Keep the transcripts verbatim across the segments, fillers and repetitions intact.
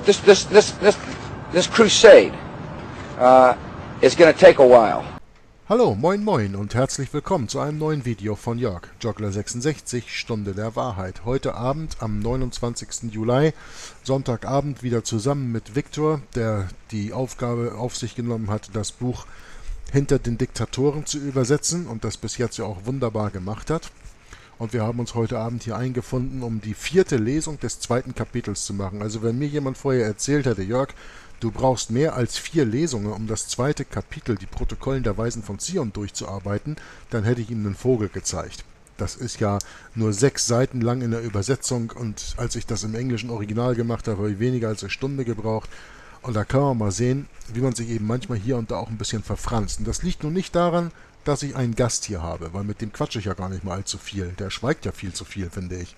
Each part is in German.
this this this this this crusade uh, is going to take a while. Hallo, moin moin und herzlich willkommen zu einem neuen Video von Jörg, Joggler sechsundsechzig, Stunde der Wahrheit. Heute Abend am neunundzwanzigsten Juli, Sonntagabend, wieder zusammen mit Viktor, der die Aufgabe auf sich genommen hat, das Buch Hinter den Diktatoren zu übersetzen und das bis jetzt ja auch wunderbar gemacht hat. Und wir haben uns heute Abend hier eingefunden, um die vierte Lesung des zweiten Kapitels zu machen. Also wenn mir jemand vorher erzählt hätte, Jörg, du brauchst mehr als vier Lesungen, um das zweite Kapitel, die Protokollen der Weisen von Zion, durchzuarbeiten, dann hätte ich ihm einen Vogel gezeigt. Das ist ja nur sechs Seiten lang in der Übersetzung und als ich das im englischen Original gemacht habe, habe ich weniger als eine Stunde gebraucht. Und da kann man mal sehen, wie man sich eben manchmal hier und da auch ein bisschen verfranst. Und das liegt nun nicht daran, dass ich einen Gast hier habe, weil mit dem quatsche ich ja gar nicht mal allzu viel. Der schweigt ja viel zu viel, finde ich.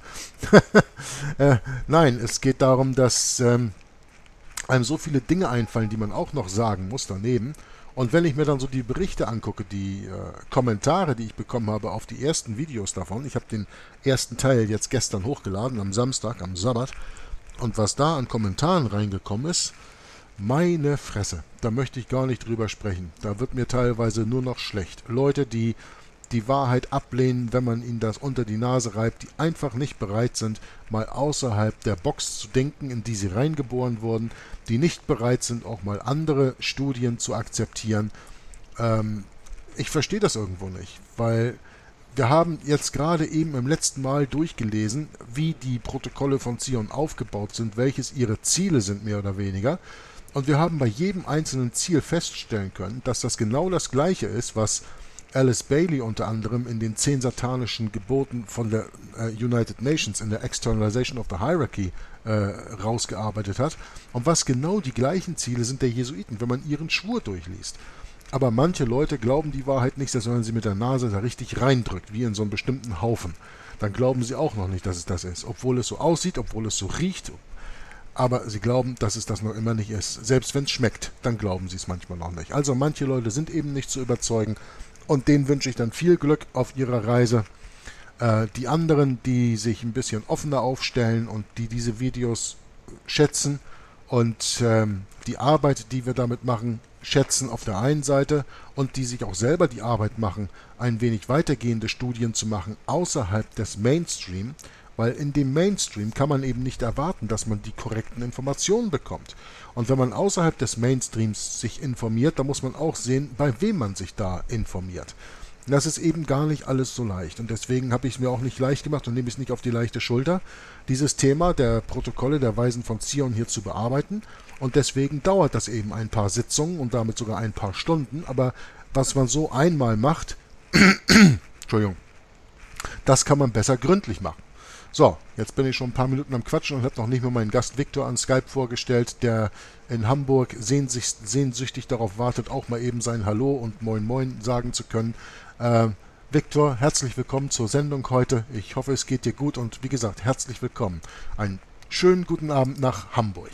äh, nein, es geht darum, dass ähm, einem so viele Dinge einfallen, die man auch noch sagen muss daneben. Und wenn ich mir dann so die Berichte angucke, die äh, Kommentare, die ich bekommen habe auf die ersten Videos davon, ich habe den ersten Teil jetzt gestern hochgeladen, am Samstag, am Sabbat, und was da an Kommentaren reingekommen ist, meine Fresse, da möchte ich gar nicht drüber sprechen. Da wird mir teilweise nur noch schlecht. Leute, die die Wahrheit ablehnen, wenn man ihnen das unter die Nase reibt, die einfach nicht bereit sind, mal außerhalb der Box zu denken, in die sie reingeboren wurden, die nicht bereit sind, auch mal andere Studien zu akzeptieren. Ähm, ich verstehe das irgendwo nicht, weil wir haben jetzt gerade eben im letzten Mal durchgelesen, wie die Protokolle von Zion aufgebaut sind, welches ihre Ziele sind, mehr oder weniger. Und wir haben bei jedem einzelnen Ziel feststellen können, dass das genau das Gleiche ist, was Alice Bailey unter anderem in den zehn satanischen Geboten von der äh, United Nations in der Externalization of the Hierarchy äh, rausgearbeitet hat und was genau die gleichen Ziele sind der Jesuiten, wenn man ihren Schwur durchliest. Aber manche Leute glauben die Wahrheit nicht, dass man sie mit der Nase da richtig reindrückt, wie in so einen bestimmten Haufen. Dann glauben sie auch noch nicht, dass es das ist, obwohl es so aussieht, obwohl es so riecht. Aber sie glauben, dass es das noch immer nicht ist. Selbst wenn es schmeckt, dann glauben sie es manchmal noch nicht. Also manche Leute sind eben nicht zu überzeugen und denen wünsche ich dann viel Glück auf ihrer Reise. Äh, die anderen, die sich ein bisschen offener aufstellen und die diese Videos schätzen und ähm, die Arbeit, die wir damit machen, schätzen auf der einen Seite und die sich auch selber die Arbeit machen, ein wenig weitergehende Studien zu machen außerhalb des Mainstream, weil in dem Mainstream kann man eben nicht erwarten, dass man die korrekten Informationen bekommt. Und wenn man außerhalb des Mainstreams sich informiert, dann muss man auch sehen, bei wem man sich da informiert. Das ist eben gar nicht alles so leicht. Und deswegen habe ich es mir auch nicht leicht gemacht und nehme es nicht auf die leichte Schulter, dieses Thema der Protokolle der Weisen von Zion hier zu bearbeiten. Und deswegen dauert das eben ein paar Sitzungen und damit sogar ein paar Stunden. Aber was man so einmal macht, Entschuldigung, das kann man besser gründlich machen. So, jetzt bin ich schon ein paar Minuten am Quatschen und habe noch nicht mal meinen Gast Viktor an Skype vorgestellt, der in Hamburg sehnsüchtig, sehnsüchtig darauf wartet, auch mal eben sein Hallo und Moin Moin sagen zu können. Äh, Viktor, herzlich willkommen zur Sendung heute. Ich hoffe, es geht dir gut und wie gesagt, herzlich willkommen. Einen schönen guten Abend nach Hamburg.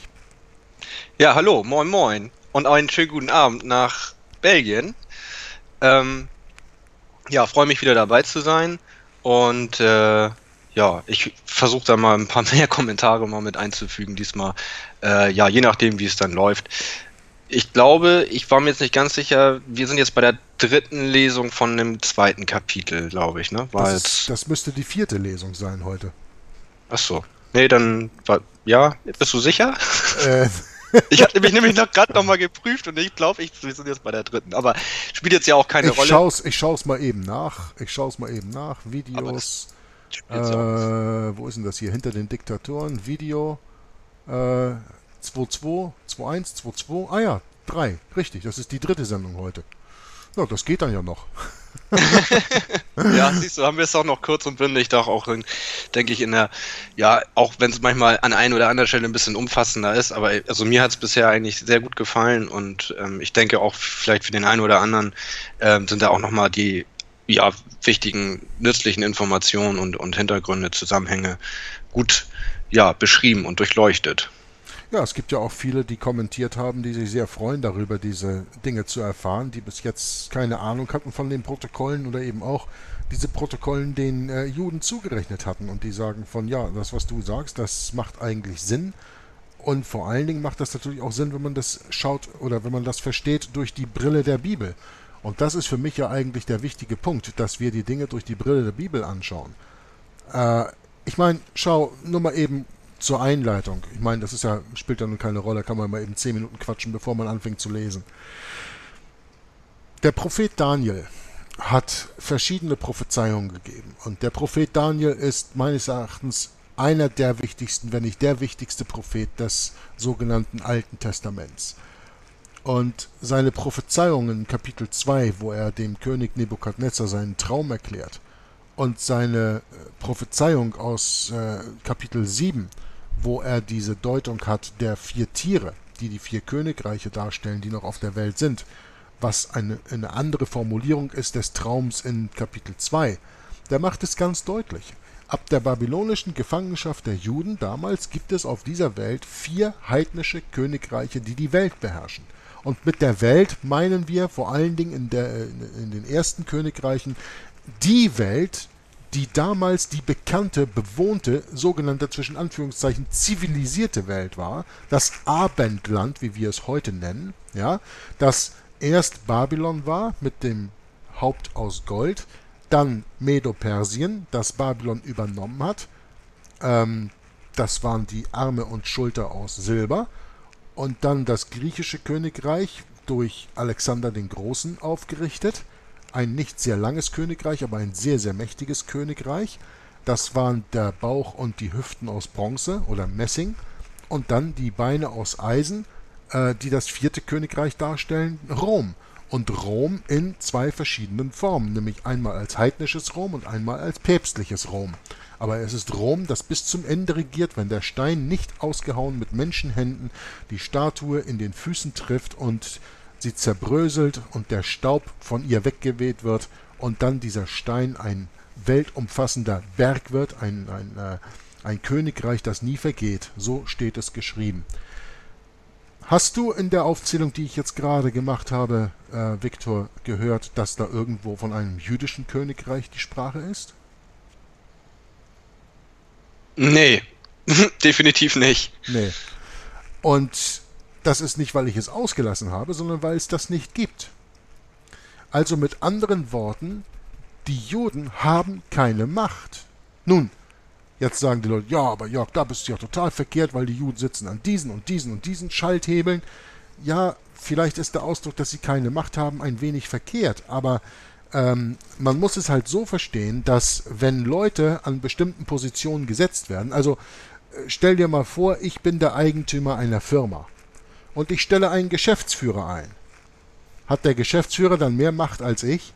Ja, hallo, Moin Moin und einen schönen guten Abend nach Belgien. Ähm, ja, freue mich wieder dabei zu sein und äh, ja, ich versuche da mal ein paar mehr Kommentare mal mit einzufügen diesmal. Äh, ja, je nachdem, wie es dann läuft. Ich glaube, ich war mir jetzt nicht ganz sicher, wir sind jetzt bei der dritten Lesung von dem zweiten Kapitel, glaube ich, ne? War Das, jetzt... ist, das müsste die vierte Lesung sein heute. Ach so. Nee, dann war... Ja, bist du sicher? Äh... Ich hatte mich nämlich noch gerade noch mal geprüft und ich glaube, ich, wir sind jetzt bei der dritten. Aber spielt jetzt ja auch keine ich Rolle. Schau's, ich schaue es mal eben nach. Ich schaue es mal eben nach. Videos... Äh, wo ist denn das hier? Hinter den Diktatoren. Video äh, zwei zwei, zwei eins, zwei zwei. Ah ja, drei. Richtig, das ist die dritte Sendung heute. Ja, das geht dann ja noch. Ja, siehst du, haben wir es auch noch kurz und bündig, doch auch, in, denke ich, in der, ja, auch wenn es manchmal an einer oder anderen Stelle ein bisschen umfassender ist, aber also mir hat es bisher eigentlich sehr gut gefallen und ähm, ich denke auch vielleicht für den einen oder anderen ähm, sind da auch nochmal die ja, wichtigen, nützlichen Informationen und, und Hintergründe, Zusammenhänge gut ja, beschrieben und durchleuchtet. Ja, es gibt ja auch viele, die kommentiert haben, die sich sehr freuen darüber, diese Dinge zu erfahren, die bis jetzt keine Ahnung hatten von den Protokollen oder eben auch diese Protokollen den äh, Juden zugerechnet hatten und die sagen von, ja, das, was du sagst, das macht eigentlich Sinn Und vor allen Dingen macht das natürlich auch Sinn, wenn man das schaut oder wenn man das versteht durch die Brille der Bibel. Und das ist für mich ja eigentlich der wichtige Punkt, dass wir die Dinge durch die Brille der Bibel anschauen. Äh, ich meine, schau, nur mal eben zur Einleitung. Ich meine, das ist ja, spielt ja nun keine Rolle, kann man mal eben zehn Minuten quatschen, bevor man anfängt zu lesen. Der Prophet Daniel hat verschiedene Prophezeiungen gegeben. Und der Prophet Daniel ist meines Erachtens einer der wichtigsten, wenn nicht der wichtigste Prophet des sogenannten Alten Testaments. Und seine Prophezeiungen in Kapitel zwei, wo er dem König Nebukadnezar seinen Traum erklärt, und seine Prophezeiung aus äh, Kapitel sieben, wo er diese Deutung hat der vier Tiere, die die vier Königreiche darstellen, die noch auf der Welt sind, was eine, eine andere Formulierung ist des Traums in Kapitel zwei, der macht es ganz deutlich. Ab der babylonischen Gefangenschaft der Juden damals gibt es auf dieser Welt vier heidnische Königreiche, die die Welt beherrschen. Und mit der Welt meinen wir vor allen Dingen in, der, in den ersten Königreichen die Welt, die damals die bekannte, bewohnte, sogenannte zwischen Anführungszeichen zivilisierte Welt war, das Abendland, wie wir es heute nennen, ja, das erst Babylon war mit dem Haupt aus Gold, dann Medo-Persien, das Babylon übernommen hat, ähm, das waren die Arme und Schulter aus Silber, und dann das griechische Königreich durch Alexander den Großen aufgerichtet, ein nicht sehr langes Königreich, aber ein sehr, sehr mächtiges Königreich, das waren der Bauch und die Hüften aus Bronze oder Messing, und dann die Beine aus Eisen, äh, die das vierte Königreich darstellen, Rom. Und Rom in zwei verschiedenen Formen, nämlich einmal als heidnisches Rom und einmal als päpstliches Rom. Aber es ist Rom, das bis zum Ende regiert, wenn der Stein nicht ausgehauen mit Menschenhänden die Statue in den Füßen trifft und sie zerbröselt und der Staub von ihr weggeweht wird und dann dieser Stein ein weltumfassender Berg wird, ein, ein, äh, ein Königreich, das nie vergeht. So steht es geschrieben. Hast du in der Aufzählung, die ich jetzt gerade gemacht habe, äh, Viktor, gehört, dass da irgendwo von einem jüdischen Königreich die Sprache ist? Nee, definitiv nicht. Nee. Und das ist nicht, weil ich es ausgelassen habe, sondern weil es das nicht gibt. Also mit anderen Worten, die Juden haben keine Macht. Nun, jetzt sagen die Leute, ja, aber Jörg, da bist du ja total verkehrt, weil die Juden sitzen an diesen und diesen und diesen Schalthebeln. Ja, vielleicht ist der Ausdruck, dass sie keine Macht haben, ein wenig verkehrt, aber ähm, man muss es halt so verstehen, dass wenn Leute an bestimmten Positionen gesetzt werden, also äh, stell dir mal vor, ich bin der Eigentümer einer Firma und ich stelle einen Geschäftsführer ein. Hat der Geschäftsführer dann mehr Macht als ich?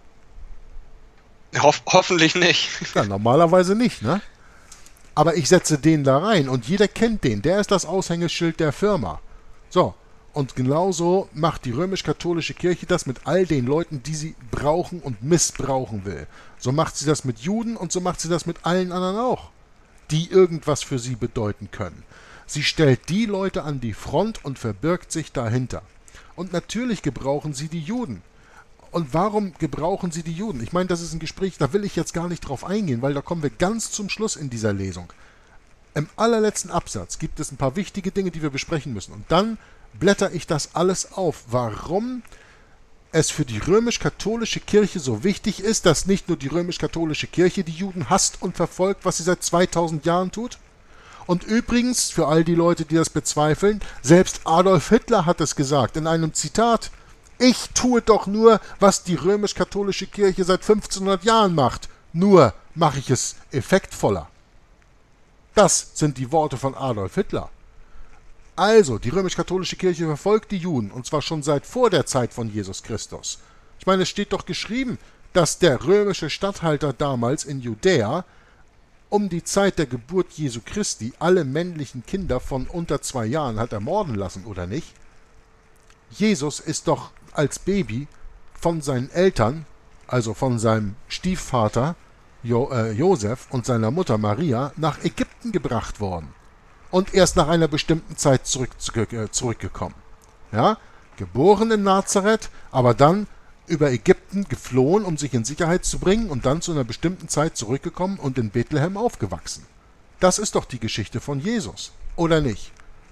Hoff hoffentlich nicht. Ja, normalerweise nicht, ne? Aber ich setze den da rein und jeder kennt den. Der ist das Aushängeschild der Firma. So, und genauso macht die römisch-katholische Kirche das mit all den Leuten, die sie brauchen und missbrauchen will. So macht sie das mit Juden und so macht sie das mit allen anderen auch, die irgendwas für sie bedeuten können. Sie stellt die Leute an die Front und verbirgt sich dahinter. Und natürlich gebrauchen sie die Juden. Und warum gebrauchen sie die Juden? Ich meine, das ist ein Gespräch, da will ich jetzt gar nicht drauf eingehen, weil da kommen wir ganz zum Schluss in dieser Lesung. Im allerletzten Absatz gibt es ein paar wichtige Dinge, die wir besprechen müssen. Und dann blätter ich das alles auf, warum es für die römisch-katholische Kirche so wichtig ist, dass nicht nur die römisch-katholische Kirche die Juden hasst und verfolgt, was sie seit zweitausend Jahren tut. Und übrigens, für all die Leute, die das bezweifeln, selbst Adolf Hitler hat es gesagt in einem Zitat: Ich tue doch nur, was die römisch-katholische Kirche seit fünfzehnhundert Jahren macht. Nur mache ich es effektvoller. Das sind die Worte von Adolf Hitler. Also, die römisch-katholische Kirche verfolgt die Juden, und zwar schon seit vor der Zeit von Jesus Christus. Ich meine, es steht doch geschrieben, dass der römische Statthalter damals in Judäa um die Zeit der Geburt Jesu Christi alle männlichen Kinder von unter zwei Jahren hat ermorden lassen, oder nicht? Jesus ist doch als Baby von seinen Eltern, also von seinem Stiefvater jo, äh, Josef und seiner Mutter Maria, nach Ägypten gebracht worden und erst nach einer bestimmten Zeit zurück, zurück, äh, zurückgekommen. Ja? Geboren in Nazareth, aber dann über Ägypten geflohen, um sich in Sicherheit zu bringen, und dann zu einer bestimmten Zeit zurückgekommen und in Bethlehem aufgewachsen. Das ist doch die Geschichte von Jesus, oder nicht?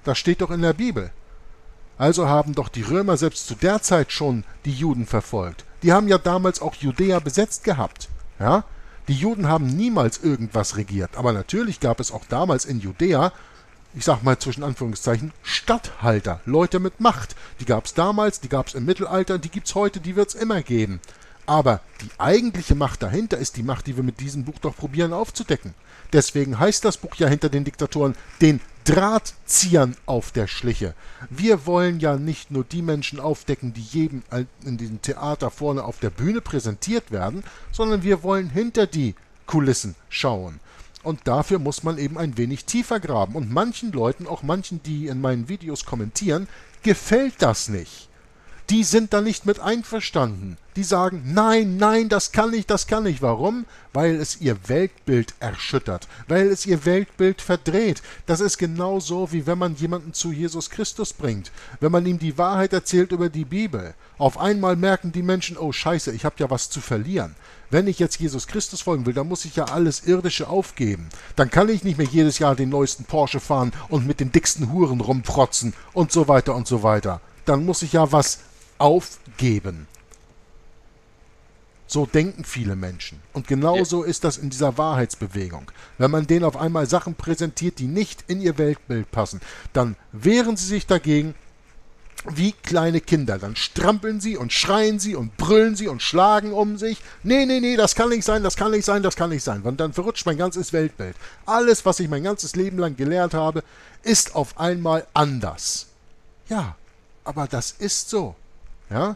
Das steht doch in der Bibel. Also haben doch die Römer selbst zu der Zeit schon die Juden verfolgt. Die haben ja damals auch Judäa besetzt gehabt. Ja? Die Juden haben niemals irgendwas regiert. Aber natürlich gab es auch damals in Judäa, ich sag mal zwischen Anführungszeichen, Statthalter, Leute mit Macht. Die gab es damals, die gab es im Mittelalter, die gibt es heute, die wird es immer geben. Aber die eigentliche Macht dahinter ist die Macht, die wir mit diesem Buch doch probieren aufzudecken. Deswegen heißt das Buch ja hinter den Diktatoren, den Drahtziehern auf der Schliche. Wir wollen ja nicht nur die Menschen aufdecken, die jedem in diesem Theater vorne auf der Bühne präsentiert werden, sondern wir wollen hinter die Kulissen schauen. Und dafür muss man eben ein wenig tiefer graben. Und manchen Leuten, auch manchen, die in meinen Videos kommentieren, gefällt das nicht. Die sind da nicht mit einverstanden. Die sagen, nein, nein, das kann nicht, das kann nicht. Warum? Weil es ihr Weltbild erschüttert, weil es ihr Weltbild verdreht. Das ist genauso, wie wenn man jemanden zu Jesus Christus bringt. Wenn man ihm die Wahrheit erzählt über die Bibel. Auf einmal merken die Menschen, oh Scheiße, ich habe ja was zu verlieren. Wenn ich jetzt Jesus Christus folgen will, dann muss ich ja alles Irdische aufgeben. Dann kann ich nicht mehr jedes Jahr den neuesten Porsche fahren und mit den dicksten Huren rumprotzen und so weiter und so weiter. Dann muss ich ja was aufgeben. So denken viele Menschen. Und genauso ist das in dieser Wahrheitsbewegung. Wenn man denen auf einmal Sachen präsentiert, die nicht in ihr Weltbild passen, dann wehren sie sich dagegen wie kleine Kinder. Dann strampeln sie und schreien sie und brüllen sie und schlagen um sich. Nee, nee, nee, das kann nicht sein, das kann nicht sein, das kann nicht sein. Und dann verrutscht mein ganzes Weltbild. Alles, was ich mein ganzes Leben lang gelernt habe, ist auf einmal anders. Ja, aber das ist so. Ja?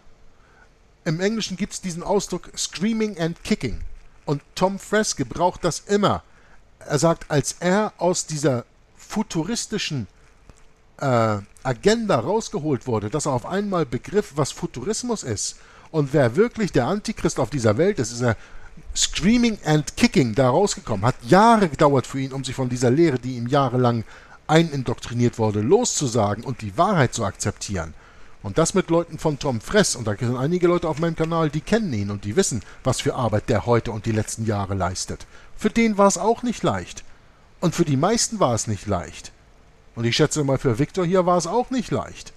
Im Englischen gibt es diesen Ausdruck Screaming and Kicking. Und Tom Friess gebraucht das immer. Er sagt, als er aus dieser futuristischen äh, Agenda rausgeholt wurde, dass er auf einmal begriff, was Futurismus ist und wer wirklich der Antichrist auf dieser Welt ist, ist er Screaming and Kicking da rausgekommen. Hat Jahre gedauert für ihn, um sich von dieser Lehre, die ihm jahrelang einindoktriniert wurde, loszusagen und die Wahrheit zu akzeptieren. Und das mit Leuten von Tom Friess, und da sind einige Leute auf meinem Kanal, die kennen ihn und die wissen, was für Arbeit der heute und die letzten Jahre leistet. Für den war es auch nicht leicht. Und für die meisten war es nicht leicht. Und ich schätze mal, für Victor hier war es auch nicht leicht.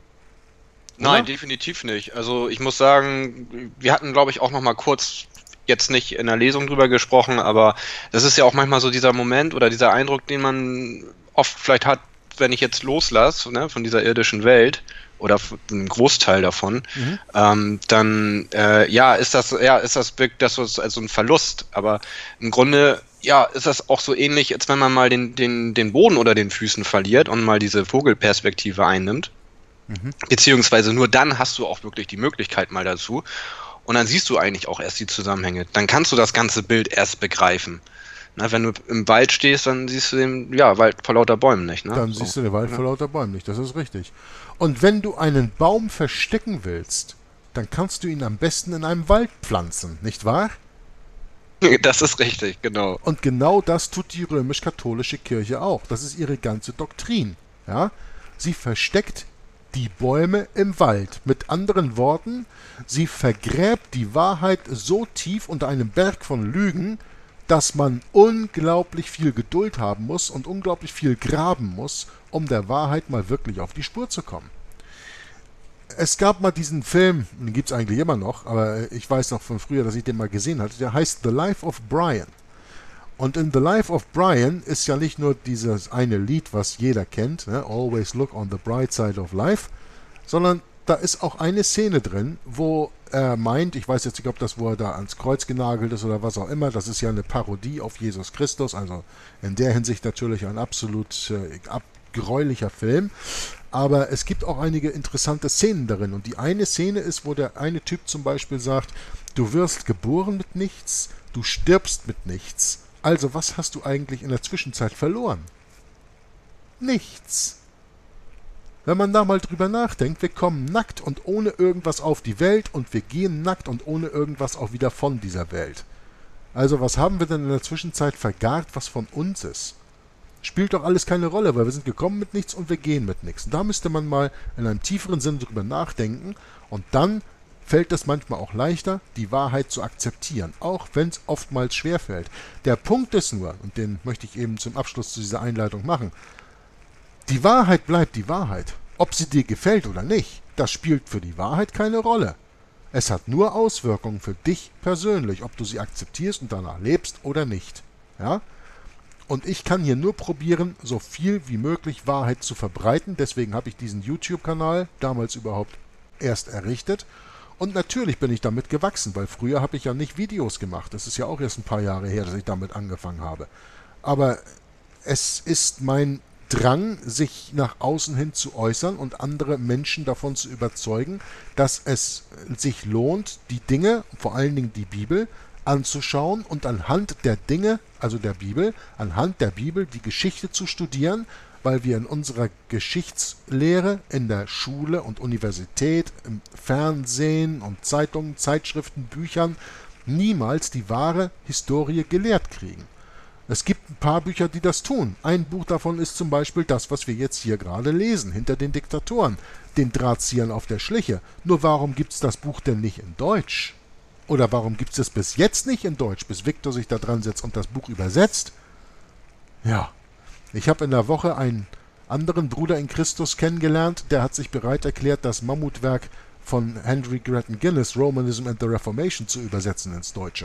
Oder? Nein, definitiv nicht. Also ich muss sagen, wir hatten, glaube ich, auch noch mal kurz, jetzt nicht in der Lesung drüber gesprochen, aber das ist ja auch manchmal so dieser Moment oder dieser Eindruck, den man oft vielleicht hat, wenn ich jetzt loslasse, ne, von dieser irdischen Welt, oder einen Großteil davon, mhm. ähm, dann äh, ja, ist das, ja, ist das wirkt das so als so ein Verlust. Aber im Grunde, ja, ist das auch so ähnlich, als wenn man mal den, den, den Boden unter den Füßen verliert und mal diese Vogelperspektive einnimmt. Mhm. Beziehungsweise nur dann hast du auch wirklich die Möglichkeit mal dazu. Und dann siehst du eigentlich auch erst die Zusammenhänge. Dann kannst du das ganze Bild erst begreifen. Na, wenn du im Wald stehst, dann siehst du den ja, Wald vor lauter Bäumen nicht. Ne? Dann so. siehst du den Wald ja. vor lauter Bäumen nicht, das ist richtig. Und wenn du einen Baum verstecken willst, dann kannst du ihn am besten in einem Wald pflanzen, nicht wahr? Das ist richtig, genau. Und genau das tut die römisch-katholische Kirche auch. Das ist ihre ganze Doktrin. Ja? Sie versteckt die Bäume im Wald. Mit anderen Worten, sie vergräbt die Wahrheit so tief unter einem Berg von Lügen, dass man unglaublich viel Geduld haben muss und unglaublich viel graben muss, um der Wahrheit mal wirklich auf die Spur zu kommen. Es gab mal diesen Film, den gibt es eigentlich immer noch, aber ich weiß noch von früher, dass ich den mal gesehen hatte, der heißt The Life of Brian. Und in The Life of Brian ist ja nicht nur dieses eine Lied, was jeder kennt, ne? Always look on the bright side of life, sondern da ist auch eine Szene drin, wo er meint, ich weiß jetzt nicht, ob das, wo er da ans Kreuz genagelt ist oder was auch immer, das ist ja eine Parodie auf Jesus Christus, also in der Hinsicht natürlich ein absolut äh, abgräulicher Film, aber es gibt auch einige interessante Szenen darin und die eine Szene ist, wo der eine Typ zum Beispiel sagt, du wirst geboren mit nichts, du stirbst mit nichts, also was hast du eigentlich in der Zwischenzeit verloren? Nichts. Wenn man da mal drüber nachdenkt, wir kommen nackt und ohne irgendwas auf die Welt und wir gehen nackt und ohne irgendwas auch wieder von dieser Welt. Also was haben wir denn in der Zwischenzeit vergart, was von uns ist? Spielt doch alles keine Rolle, weil wir sind gekommen mit nichts und wir gehen mit nichts. Und da müsste man mal in einem tieferen Sinne drüber nachdenken und dann fällt es manchmal auch leichter, die Wahrheit zu akzeptieren, auch wenn es oftmals schwerfällt. Der Punkt ist nur, und den möchte ich eben zum Abschluss zu dieser Einleitung machen, Die Wahrheit bleibt die Wahrheit. Ob sie dir gefällt oder nicht, das spielt für die Wahrheit keine Rolle. Es hat nur Auswirkungen für dich persönlich, ob du sie akzeptierst und danach lebst oder nicht. Ja? Und ich kann hier nur probieren, so viel wie möglich Wahrheit zu verbreiten. Deswegen habe ich diesen YouTube-Kanal damals überhaupt erst errichtet. Und natürlich bin ich damit gewachsen, weil früher habe ich ja nicht Videos gemacht. Das ist ja auch erst ein paar Jahre her, dass ich damit angefangen habe. Aber es ist mein Drang, sich nach außen hin zu äußern und andere Menschen davon zu überzeugen, dass es sich lohnt, die Dinge, vor allen Dingen die Bibel, anzuschauen und anhand der Dinge, also der Bibel, anhand der Bibel die Geschichte zu studieren, weil wir in unserer Geschichtslehre, in der Schule und Universität, im Fernsehen und Zeitungen, Zeitschriften, Büchern niemals die wahre Historie gelehrt kriegen. Es gibt ein paar Bücher, die das tun. Ein Buch davon ist zum Beispiel das, was wir jetzt hier gerade lesen, Hinter den Diktatoren, den Drahtziehern auf der Schliche. Nur warum gibt es das Buch denn nicht in Deutsch? Oder warum gibt es es bis jetzt nicht in Deutsch, bis Victor sich da dran setzt und das Buch übersetzt? Ja, ich habe in der Woche einen anderen Bruder in Christus kennengelernt, der hat sich bereit erklärt, das Mammutwerk von Henry Grattan Guinness, Romanism and the Reformation, zu übersetzen ins Deutsche.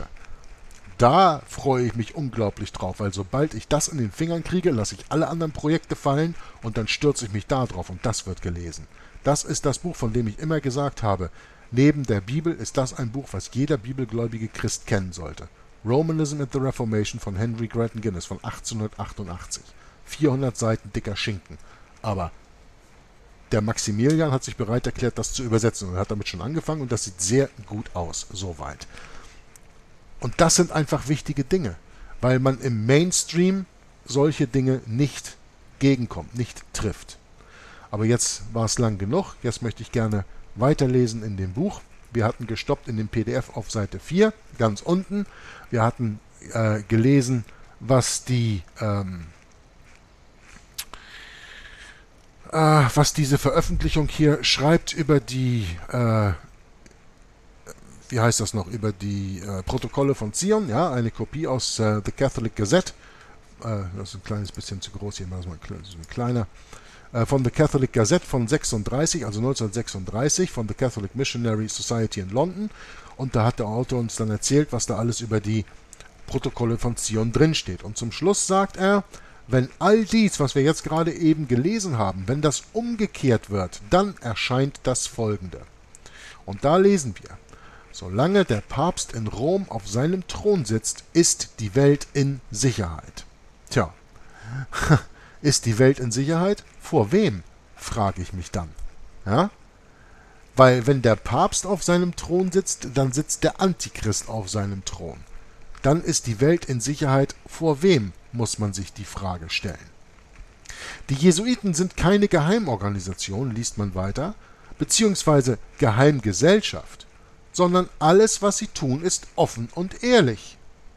Da freue ich mich unglaublich drauf, weil sobald ich das in den Fingern kriege, lasse ich alle anderen Projekte fallen und dann stürze ich mich da drauf und das wird gelesen. Das ist das Buch, von dem ich immer gesagt habe, neben der Bibel ist das ein Buch, was jeder bibelgläubige Christ kennen sollte. Romanism and the Reformation von Henry Grattan Guinness von achtzehnhundertachtundachtzig. vierhundert Seiten dicker Schinken. Aber der Maximilian hat sich bereit erklärt, das zu übersetzen und hat damit schon angefangen und das sieht sehr gut aus, soweit. Und das sind einfach wichtige Dinge, weil man im Mainstream solche Dinge nicht gegenkommt, nicht trifft. Aber jetzt war es lang genug, jetzt möchte ich gerne weiterlesen in dem Buch. Wir hatten gestoppt in dem P D F auf Seite vier, ganz unten. Wir hatten äh, gelesen, was die ähm, äh, was diese Veröffentlichung hier schreibt über die äh, wie heißt das noch, über die äh, Protokolle von Zion, ja, eine Kopie aus äh, The Catholic Gazette, äh, das ist ein kleines bisschen zu groß, hier machen wir mal ein kleiner, äh, von The Catholic Gazette von sechsunddreißig, also neunzehnhundertsechsunddreißig, von The Catholic Missionary Society in London, und da hat der Autor uns dann erzählt, was da alles über die Protokolle von Zion drinsteht. Und zum Schluss sagt er, wenn all dies, was wir jetzt gerade eben gelesen haben, wenn das umgekehrt wird, dann erscheint das Folgende. Und da lesen wir: Solange der Papst in Rom auf seinem Thron sitzt, ist die Welt in Sicherheit. Tja, ist die Welt in Sicherheit? Vor wem, frage ich mich dann. Ja? Weil wenn der Papst auf seinem Thron sitzt, dann sitzt der Antichrist auf seinem Thron. Dann ist die Welt in Sicherheit. Vor wem, muss man sich die Frage stellen. Die Jesuiten sind keine Geheimorganisation, liest man weiter, beziehungsweise Geheimgesellschaft, sondern alles, was sie tun, ist offen und ehrlich.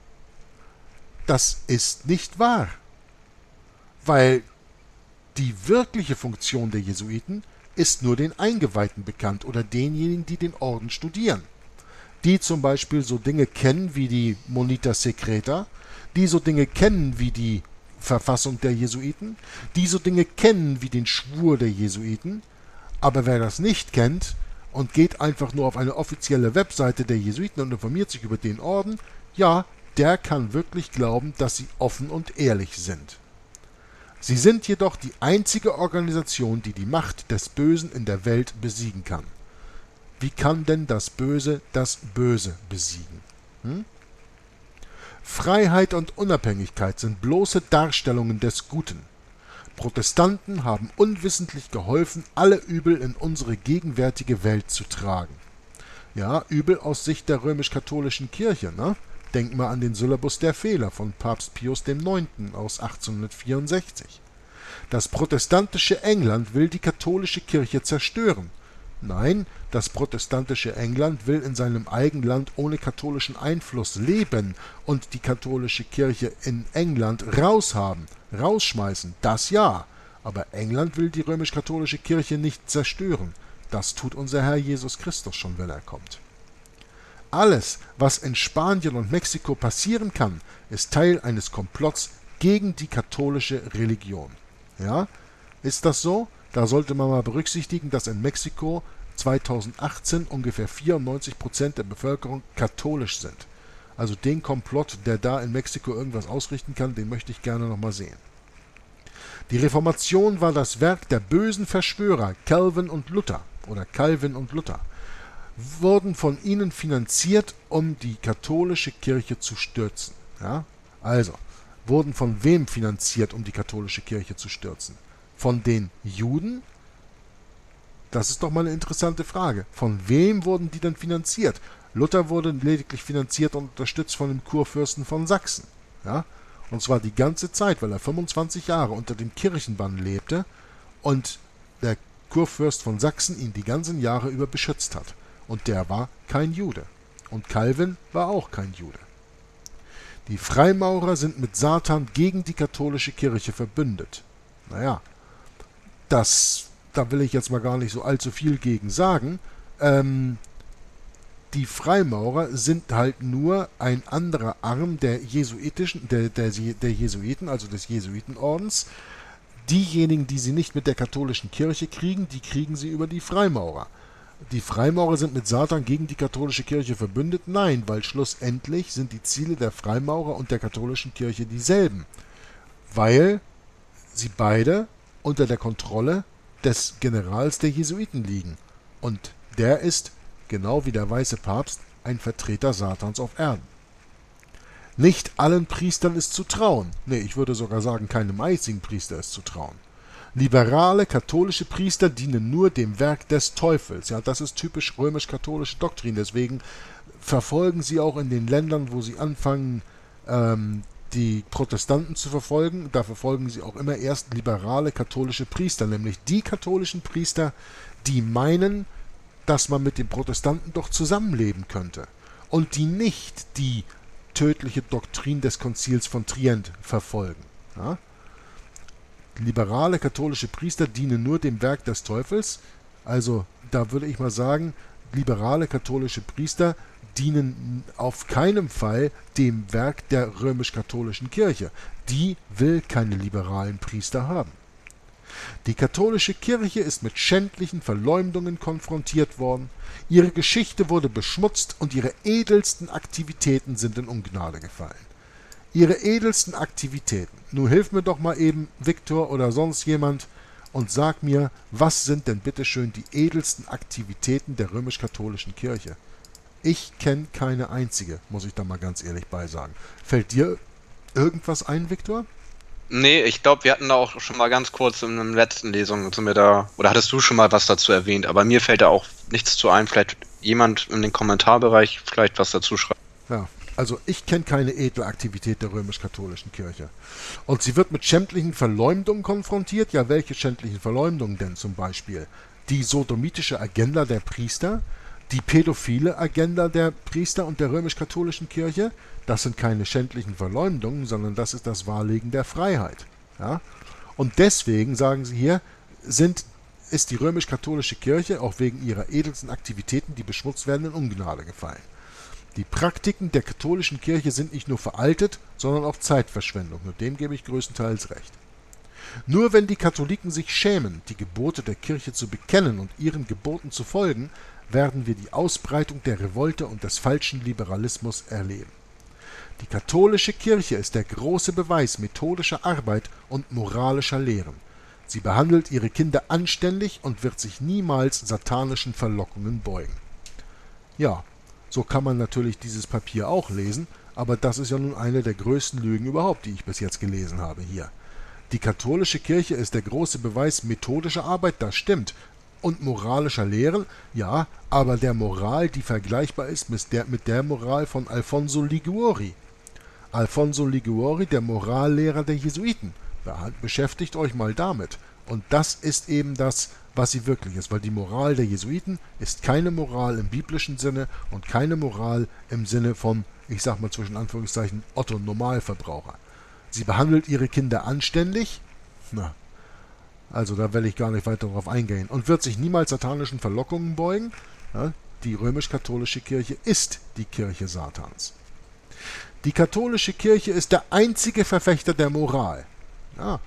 Das ist nicht wahr, weil die wirkliche Funktion der Jesuiten ist nur den Eingeweihten bekannt oder denjenigen, die den Orden studieren, die zum Beispiel so Dinge kennen wie die Monita Secreta, die so Dinge kennen wie die Verfassung der Jesuiten, die so Dinge kennen wie den Schwur der Jesuiten, aber wer das nicht kennt und geht einfach nur auf eine offizielle Webseite der Jesuiten und informiert sich über den Orden, ja, der kann wirklich glauben, dass sie offen und ehrlich sind. Sie sind jedoch die einzige Organisation, die die Macht des Bösen in der Welt besiegen kann. Wie kann denn das Böse das Böse besiegen? Hm? Freiheit und Unabhängigkeit sind bloße Darstellungen des Guten. Protestanten haben unwissentlich geholfen, alle Übel in unsere gegenwärtige Welt zu tragen. Ja, Übel aus Sicht der römisch-katholischen Kirche, ne? Denk mal an den Syllabus der Fehler von Papst Pius der Neunte aus achtzehnhundertvierundsechzig. Das protestantische England will die katholische Kirche zerstören. Nein, das protestantische England will in seinem Eigenland ohne katholischen Einfluss leben und die katholische Kirche in England raushaben, rausschmeißen, das ja. Aber England will die römisch-katholische Kirche nicht zerstören. Das tut unser Herr Jesus Christus schon, wenn er kommt. Alles, was in Spanien und Mexiko passieren kann, ist Teil eines Komplotts gegen die katholische Religion. Ja? Ist das so? Da sollte man mal berücksichtigen, dass in Mexiko zweitausendachtzehn ungefähr vierundneunzig Prozent der Bevölkerung katholisch sind. Also den Komplott, der da in Mexiko irgendwas ausrichten kann, den möchte ich gerne nochmal sehen. Die Reformation war das Werk der bösen Verschwörer Calvin und Luther oder Calvin und Luther, wurden von ihnen finanziert, um die katholische Kirche zu stürzen. Ja? Also, wurden von wem finanziert, um die katholische Kirche zu stürzen? Von den Juden? Das ist doch mal eine interessante Frage. Von wem wurden die denn finanziert? Luther wurde lediglich finanziert und unterstützt von dem Kurfürsten von Sachsen. Ja? Und zwar die ganze Zeit, weil er fünfundzwanzig Jahre unter dem Kirchenbann lebte und der Kurfürst von Sachsen ihn die ganzen Jahre über beschützt hat. Und der war kein Jude. Und Calvin war auch kein Jude. Die Freimaurer sind mit Satan gegen die katholische Kirche verbündet. Naja, das, da will ich jetzt mal gar nicht so allzu viel gegen sagen. Ähm, die Freimaurer sind halt nur ein anderer Arm der jesuitischen, der, der, der Jesuiten, also des Jesuitenordens. Diejenigen, die sie nicht mit der katholischen Kirche kriegen, die kriegen sie über die Freimaurer. Die Freimaurer sind mit Satan gegen die katholische Kirche verbündet? Nein, weil schlussendlich sind die Ziele der Freimaurer und der katholischen Kirche dieselben. Weil sie beide unter der Kontrolle des Generals der Jesuiten liegen. Und der ist, genau wie der weiße Papst, ein Vertreter Satans auf Erden. Nicht allen Priestern ist zu trauen. Nee, ich würde sogar sagen, keinem einzigen Priester ist zu trauen. Liberale katholische Priester dienen nur dem Werk des Teufels. Ja, das ist typisch römisch-katholische Doktrin. Deswegen verfolgen sie auch in den Ländern, wo sie anfangen, ähm, die Protestanten zu verfolgen, da verfolgen sie auch immer erst liberale katholische Priester, nämlich die katholischen Priester, die meinen, dass man mit den Protestanten doch zusammenleben könnte und die nicht die tödliche Doktrin des Konzils von Trient verfolgen. Ja? Liberale katholische Priester dienen nur dem Werk des Teufels, also da würde ich mal sagen, liberale katholische Priester dienen auf keinen Fall dem Werk der römisch-katholischen Kirche. Die will keine liberalen Priester haben. Die katholische Kirche ist mit schändlichen Verleumdungen konfrontiert worden, ihre Geschichte wurde beschmutzt und ihre edelsten Aktivitäten sind in Ungnade gefallen. Ihre edelsten Aktivitäten. Nun hilf mir doch mal eben, Viktor oder sonst jemand, und sag mir, was sind denn bitteschön die edelsten Aktivitäten der römisch-katholischen Kirche? Ich kenne keine einzige, muss ich da mal ganz ehrlich beisagen. Fällt dir irgendwas ein, Viktor? Nee, ich glaube, wir hatten da auch schon mal ganz kurz in der letzten Lesung, sind wir da, oder hattest du schon mal was dazu erwähnt, aber mir fällt da auch nichts zu ein. Vielleicht jemand in den Kommentarbereich vielleicht was dazu schreibt. Ja, also ich kenne keine edle Aktivität der römisch-katholischen Kirche. Und sie wird mit schändlichen Verleumdungen konfrontiert. Ja, welche schändlichen Verleumdungen denn zum Beispiel? Die sodomitische Agenda der Priester, die pädophile Agenda der Priester und der römisch-katholischen Kirche, das sind keine schändlichen Verleumdungen, sondern das ist das Wahrlegen der Freiheit. Ja? Und deswegen, sagen sie hier, sind, ist die römisch-katholische Kirche auch wegen ihrer edelsten Aktivitäten, die beschmutzt werden, in Ungnade gefallen. Die Praktiken der katholischen Kirche sind nicht nur veraltet, sondern auch Zeitverschwendung. Und dem gebe ich größtenteils recht. Nur wenn die Katholiken sich schämen, die Gebote der Kirche zu bekennen und ihren Geboten zu folgen, werden wir die Ausbreitung der Revolte und des falschen Liberalismus erleben. Die katholische Kirche ist der große Beweis methodischer Arbeit und moralischer Lehren. Sie behandelt ihre Kinder anständig und wird sich niemals satanischen Verlockungen beugen. Ja, so kann man natürlich dieses Papier auch lesen, aber das ist ja nun eine der größten Lügen überhaupt, die ich bis jetzt gelesen habe hier. Die katholische Kirche ist der große Beweis methodischer Arbeit, das stimmt, und moralischer Lehren, ja, aber der Moral, die vergleichbar ist mit der, mit der Moral von Alfonso Liguori. Alfonso Liguori, der Morallehrer der Jesuiten. Beschäftigt euch mal damit. Und das ist eben das, was sie wirklich ist, weil die Moral der Jesuiten ist keine Moral im biblischen Sinne und keine Moral im Sinne von, ich sag mal zwischen Anführungszeichen, Otto Normalverbraucher. Sie behandelt ihre Kinder anständig, na, also da will ich gar nicht weiter darauf eingehen, und wird sich niemals satanischen Verlockungen beugen. Ja, die römisch-katholische Kirche ist die Kirche Satans. Die katholische Kirche ist der einzige Verfechter der Moral. Ja,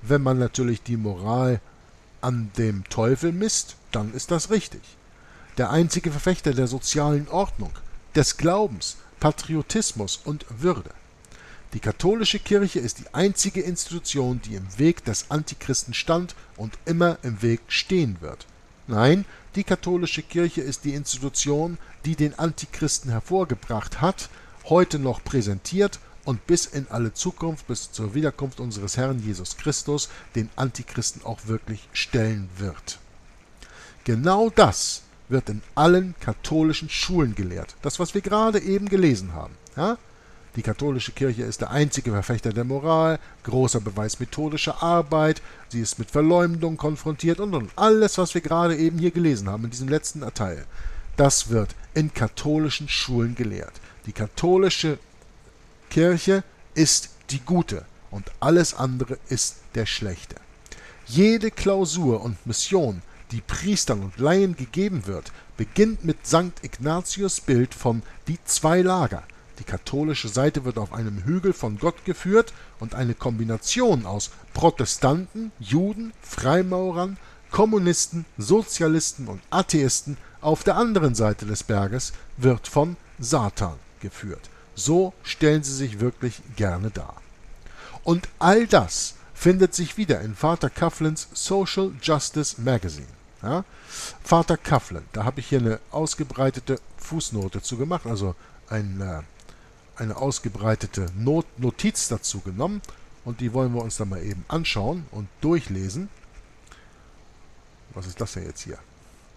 Wenn man natürlich die Moral an dem Teufel misst, dann ist das richtig. Der einzige Verfechter der sozialen Ordnung, des Glaubens, Patriotismus und Würde. Die katholische Kirche ist die einzige Institution, die im Weg des Antichristen stand und immer im Weg stehen wird. Nein, die katholische Kirche ist die Institution, die den Antichristen hervorgebracht hat, heute noch präsentiert und bis in alle Zukunft, bis zur Wiederkunft unseres Herrn Jesus Christus, den Antichristen auch wirklich stellen wird. Genau das wird in allen katholischen Schulen gelehrt. Das, was wir gerade eben gelesen haben. Ja? Die katholische Kirche ist der einzige Verfechter der Moral, großer Beweis methodischer Arbeit, sie ist mit Verleumdung konfrontiert und, und alles, was wir gerade eben hier gelesen haben, in diesem letzten Teil, das wird in katholischen Schulen gelehrt. Die katholische Kirche ist die gute und alles andere ist der schlechte. Jede Klausur und Mission, die Priestern und Laien gegeben wird, beginnt mit Sankt Ignatius' Bild von die zwei Lager. Die katholische Seite wird auf einem Hügel von Gott geführt und eine Kombination aus Protestanten, Juden, Freimaurern, Kommunisten, Sozialisten und Atheisten auf der anderen Seite des Berges wird von Satan geführt. So stellen sie sich wirklich gerne dar. Und all das findet sich wieder in Vater Coughlins Social Justice Magazine. Ja? Vater Coughlin, da habe ich hier eine ausgebreitete Fußnote zu gemacht, also ein, äh, eine ausgebreitete Not Notiz dazu genommen und die wollen wir uns dann mal eben anschauen und durchlesen. Was ist das denn jetzt hier?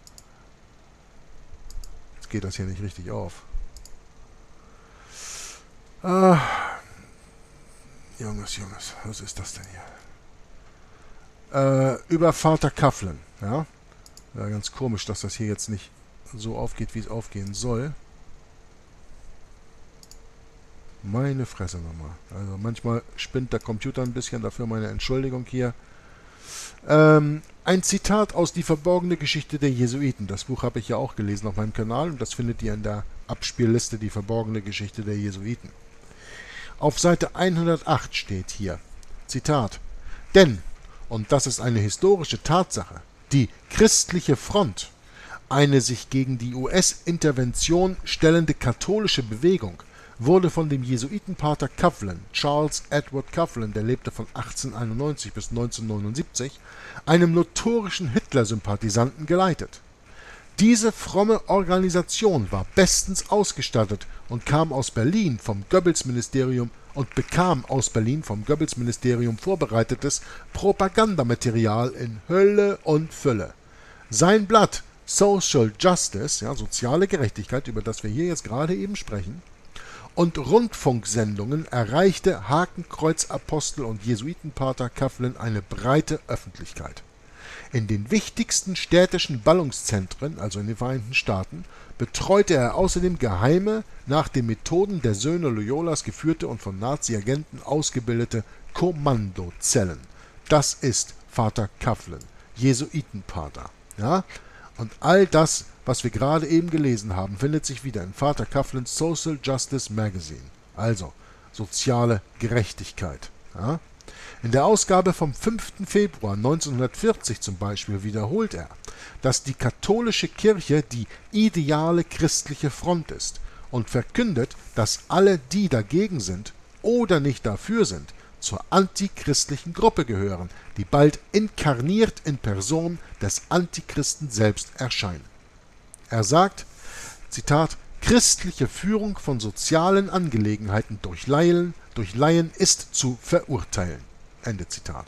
Jetzt geht das hier nicht richtig auf. Ah, Junges, Junges, was ist das denn hier? Äh, über Vater Coughlin, ja? Ja, ganz komisch, dass das hier jetzt nicht so aufgeht, wie es aufgehen soll. Meine Fresse nochmal. Also manchmal spinnt der Computer ein bisschen, dafür meine Entschuldigung hier. Ähm, ein Zitat aus Die verborgene Geschichte der Jesuiten. Das Buch habe ich ja auch gelesen auf meinem Kanal und das findet ihr in der Abspielliste Die verborgene Geschichte der Jesuiten. Auf Seite hundertacht steht hier, Zitat, denn, und das ist eine historische Tatsache, die christliche Front, eine sich gegen die U S-Intervention stellende katholische Bewegung, wurde von dem Jesuitenpater Coughlin, Charles Edward Coughlin, der lebte von achtzehnhunderteinundneunzig bis neunzehnhundertneunundsiebzig, einem notorischen Hitler-Sympathisanten geleitet. Diese fromme Organisation war bestens ausgestattet und kam aus Berlin vom Goebbels-Ministerium und bekam aus Berlin vom Goebbels-Ministerium vorbereitetes Propagandamaterial in Hülle und Fülle. Sein Blatt Social Justice, ja, soziale Gerechtigkeit, über das wir hier jetzt gerade eben sprechen, und Rundfunksendungen erreichte Hakenkreuzapostel und Jesuitenpater Coughlin eine breite Öffentlichkeit. In den wichtigsten städtischen Ballungszentren, also in den Vereinigten Staaten, betreute er außerdem geheime, nach den Methoden der Söhne Loyolas geführte und von Nazi-Agenten ausgebildete Kommandozellen. Das ist Vater Coughlin, Jesuitenpater. Ja? Und all das, was wir gerade eben gelesen haben, findet sich wieder in Vater Coughlins Social Justice Magazine. Also, soziale Gerechtigkeit. Ja? In der Ausgabe vom fünften Februar neunzehnhundertvierzig zum Beispiel wiederholt er, dass die katholische Kirche die ideale christliche Front ist und verkündet, dass alle, die dagegen sind oder nicht dafür sind, zur antichristlichen Gruppe gehören, die bald inkarniert in Person des Antichristen selbst erscheinen. Er sagt, Zitat, christliche Führung von sozialen Angelegenheiten durch Laien, durch Laien ist zu verurteilen. Ende Zitat.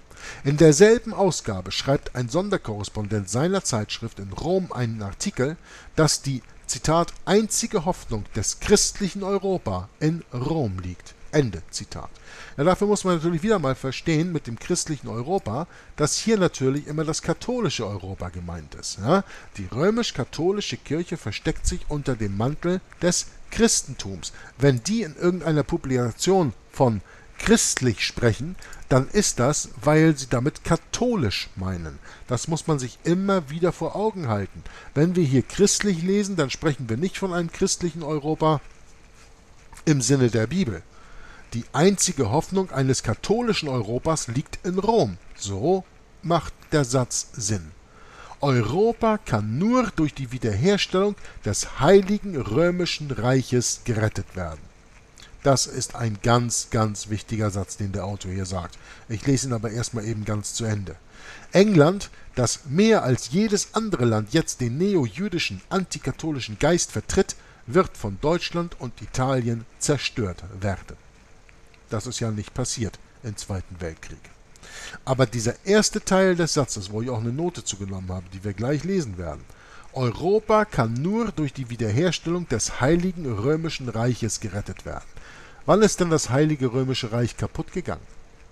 In derselben Ausgabe schreibt ein Sonderkorrespondent seiner Zeitschrift in Rom einen Artikel, dass die, Zitat, einzige Hoffnung des christlichen Europa in Rom liegt. Ende Zitat. Ja, dafür muss man natürlich wieder mal verstehen mit dem christlichen Europa, dass hier natürlich immer das katholische Europa gemeint ist. Ja? Die römisch-katholische Kirche versteckt sich unter dem Mantel des Christentums. Wenn die in irgendeiner Publikation von christlich sprechen, dann ist das, weil sie damit katholisch meinen. Das muss man sich immer wieder vor Augen halten. Wenn wir hier christlich lesen, dann sprechen wir nicht von einem christlichen Europa im Sinne der Bibel. Die einzige Hoffnung eines katholischen Europas liegt in Rom. So macht der Satz Sinn. Europa kann nur durch die Wiederherstellung des Heiligen Römischen Reiches gerettet werden. Das ist ein ganz, ganz wichtiger Satz, den der Autor hier sagt. Ich lese ihn aber erstmal eben ganz zu Ende. England, das mehr als jedes andere Land jetzt den neo-jüdischen, antikatholischen Geist vertritt, wird von Deutschland und Italien zerstört werden. Das ist ja nicht passiert im Zweiten Weltkrieg. Aber dieser erste Teil des Satzes, wo ich auch eine Note zugenommen habe, die wir gleich lesen werden: Europa kann nur durch die Wiederherstellung des Heiligen Römischen Reiches gerettet werden. Wann ist denn das Heilige Römische Reich kaputt gegangen?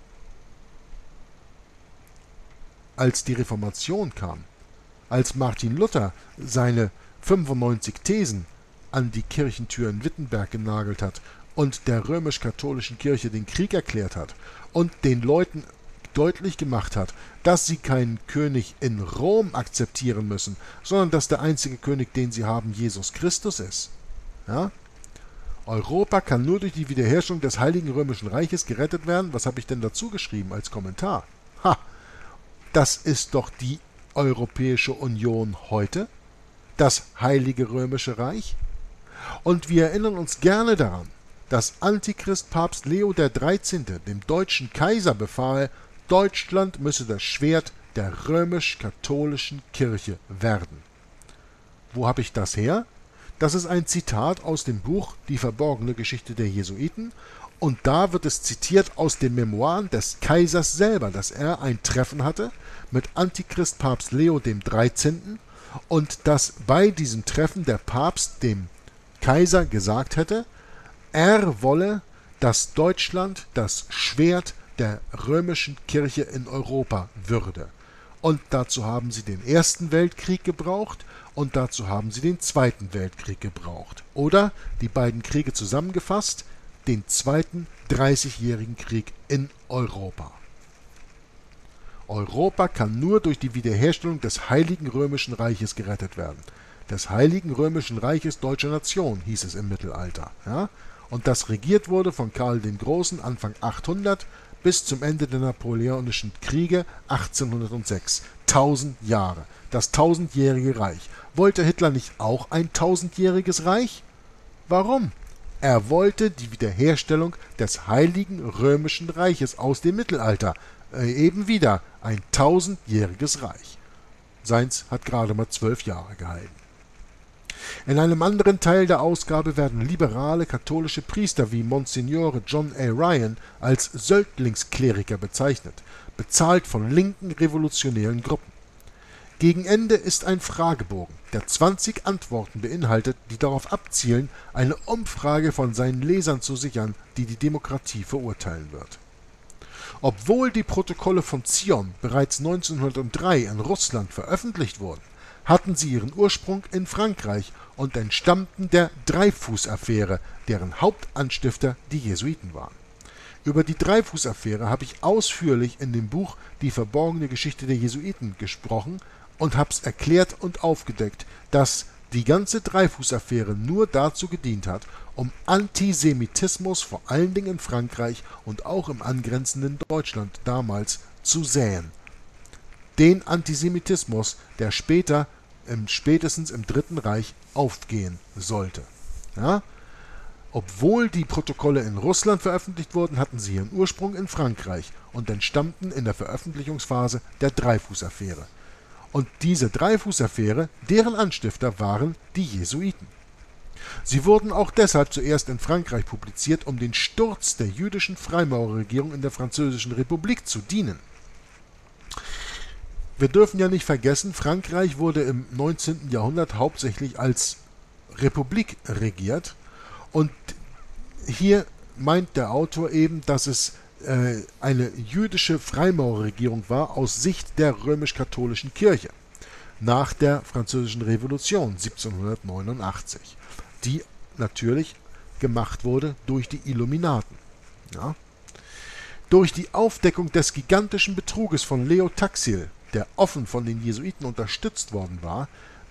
Als die Reformation kam, als Martin Luther seine fünfundneunzig Thesen an die Kirchentür in Wittenberg genagelt hat und der römisch-katholischen Kirche den Krieg erklärt hat und den Leuten deutlich gemacht hat, dass sie keinen König in Rom akzeptieren müssen, sondern dass der einzige König, den sie haben, Jesus Christus ist. Ja? Europa kann nur durch die Wiederherstellung des Heiligen Römischen Reiches gerettet werden. Was habe ich denn dazu geschrieben als Kommentar? Ha! Das ist doch die Europäische Union heute, das Heilige Römische Reich. Und wir erinnern uns gerne daran, dass Antichrist Papst Leo der dreizehnte dem deutschen Kaiser befahl, Deutschland müsse das Schwert der römisch-katholischen Kirche werden. Wo habe ich das her? Das ist ein Zitat aus dem Buch Die verborgene Geschichte der Jesuiten, und da wird es zitiert aus den Memoiren des Kaisers selber, dass er ein Treffen hatte mit Antichrist Papst Leo dem dreizehnten und dass bei diesem Treffen der Papst dem Kaiser gesagt hätte, er wolle, dass Deutschland das Schwert der römischen Kirche in Europa würde. Und dazu haben sie den Ersten Weltkrieg gebraucht und dazu haben sie den Zweiten Weltkrieg gebraucht. Oder, die beiden Kriege zusammengefasst, den Zweiten Dreißigjährigen Krieg in Europa. Europa kann nur durch die Wiederherstellung des Heiligen Römischen Reiches gerettet werden. Des Heiligen Römischen Reiches deutscher Nation, hieß es im Mittelalter. Ja? Und das regiert wurde von Karl dem Großen Anfang achthundert bis zum Ende der Napoleonischen Kriege achtzehnhundertsechs. Tausend Jahre. Das tausendjährige Reich. Wollte Hitler nicht auch ein tausendjähriges Reich? Warum? Er wollte die Wiederherstellung des Heiligen Römischen Reiches aus dem Mittelalter. Äh, eben wieder ein tausendjähriges Reich. Seins hat gerade mal zwölf Jahre gehalten. In einem anderen Teil der Ausgabe werden liberale katholische Priester wie Monsignore John A. Ryan als Söldlingskleriker bezeichnet, bezahlt von linken revolutionären Gruppen. Gegen Ende ist ein Fragebogen, der zwanzig Antworten beinhaltet, die darauf abzielen, eine Umfrage von seinen Lesern zu sichern, die die Demokratie verurteilen wird. Obwohl die Protokolle von Zion bereits neunzehnhundertdrei in Russland veröffentlicht wurden, hatten sie ihren Ursprung in Frankreich und entstammten der Dreyfus-Affäre, deren Hauptanstifter die Jesuiten waren. Über die Dreyfus-Affäre habe ich ausführlich in dem Buch Die verborgene Geschichte der Jesuiten gesprochen und habe es erklärt und aufgedeckt, dass die ganze Dreyfus-Affäre nur dazu gedient hat, um Antisemitismus vor allen Dingen in Frankreich und auch im angrenzenden Deutschland damals zu säen. Den Antisemitismus, der später, im, spätestens im Dritten Reich, aufgehen sollte. Ja? Obwohl die Protokolle in Russland veröffentlicht wurden, hatten sie ihren Ursprung in Frankreich und entstammten in der Veröffentlichungsphase der Dreyfus-Affäre. Und diese Dreyfus-Affäre, deren Anstifter waren die Jesuiten. Sie wurden auch deshalb zuerst in Frankreich publiziert, um den Sturz der jüdischen Freimaurerregierung in der Französischen Republik zu dienen. Wir dürfen ja nicht vergessen, Frankreich wurde im neunzehnten Jahrhundert hauptsächlich als Republik regiert. Und hier meint der Autor eben, dass es äh, eine jüdische Freimaurerregierung war aus Sicht der römisch-katholischen Kirche nach der Französischen Revolution siebzehnhundertneunundachtzig, die natürlich gemacht wurde durch die Illuminaten. Ja? Durch die Aufdeckung des gigantischen Betruges von Leo Taxil, der offen von den Jesuiten unterstützt worden war,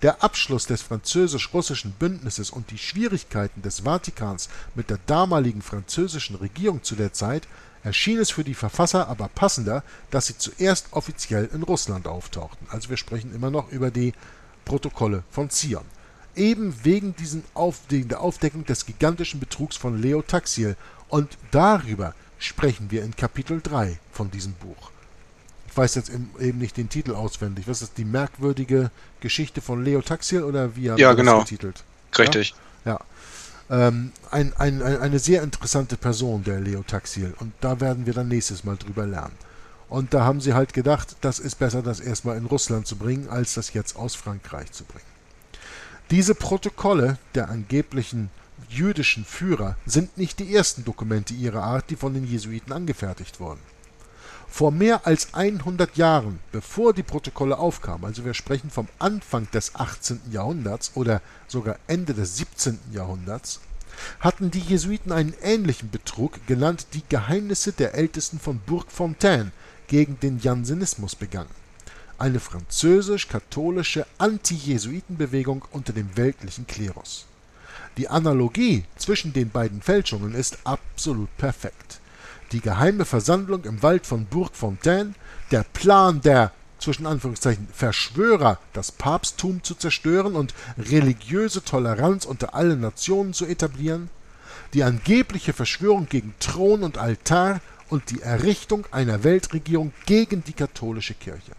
Der Abschluss des französisch-russischen Bündnisses und die Schwierigkeiten des Vatikans mit der damaligen französischen Regierung zu der Zeit erschien es für die Verfasser aber passender, dass sie zuerst offiziell in Russland auftauchten. Also wir sprechen immer noch über die Protokolle von Zion. Eben wegen, diesen Auf, wegen der Aufdeckung des gigantischen Betrugs von Leo Taxiel. Und darüber sprechen wir in Kapitel drei von diesem Buch. Ich weiß jetzt eben nicht den Titel auswendig. Was ist die merkwürdige Geschichte von Leo Taxiel oder wie haben Ja, wir genau. das getitelt? Richtig. Ja. ja. Ähm, ein, ein, ein, eine sehr interessante Person, der Leo Taxiel. Und da werden wir dann nächstes Mal drüber lernen. Und da haben sie halt gedacht, das ist besser, das erstmal in Russland zu bringen, als das jetzt aus Frankreich zu bringen. Diese Protokolle der angeblichen jüdischen Führer sind nicht die ersten Dokumente ihrer Art, die von den Jesuiten angefertigt wurden. Vor mehr als hundert Jahren, bevor die Protokolle aufkamen, also wir sprechen vom Anfang des achtzehnten Jahrhunderts oder sogar Ende des siebzehnten Jahrhunderts, hatten die Jesuiten einen ähnlichen Betrug, genannt die Geheimnisse der Ältesten von Bourg-Fontaine, gegen den Jansenismus begangen. Eine französisch-katholische Anti-Jesuiten-Bewegung unter dem weltlichen Klerus. Die Analogie zwischen den beiden Fälschungen ist absolut perfekt. Die geheime Versammlung im Wald von Bourg-Fontaine, der Plan der, zwischen Anführungszeichen, Verschwörer, das Papsttum zu zerstören und religiöse Toleranz unter allen Nationen zu etablieren, die angebliche Verschwörung gegen Thron und Altar und die Errichtung einer Weltregierung gegen die katholische Kirche.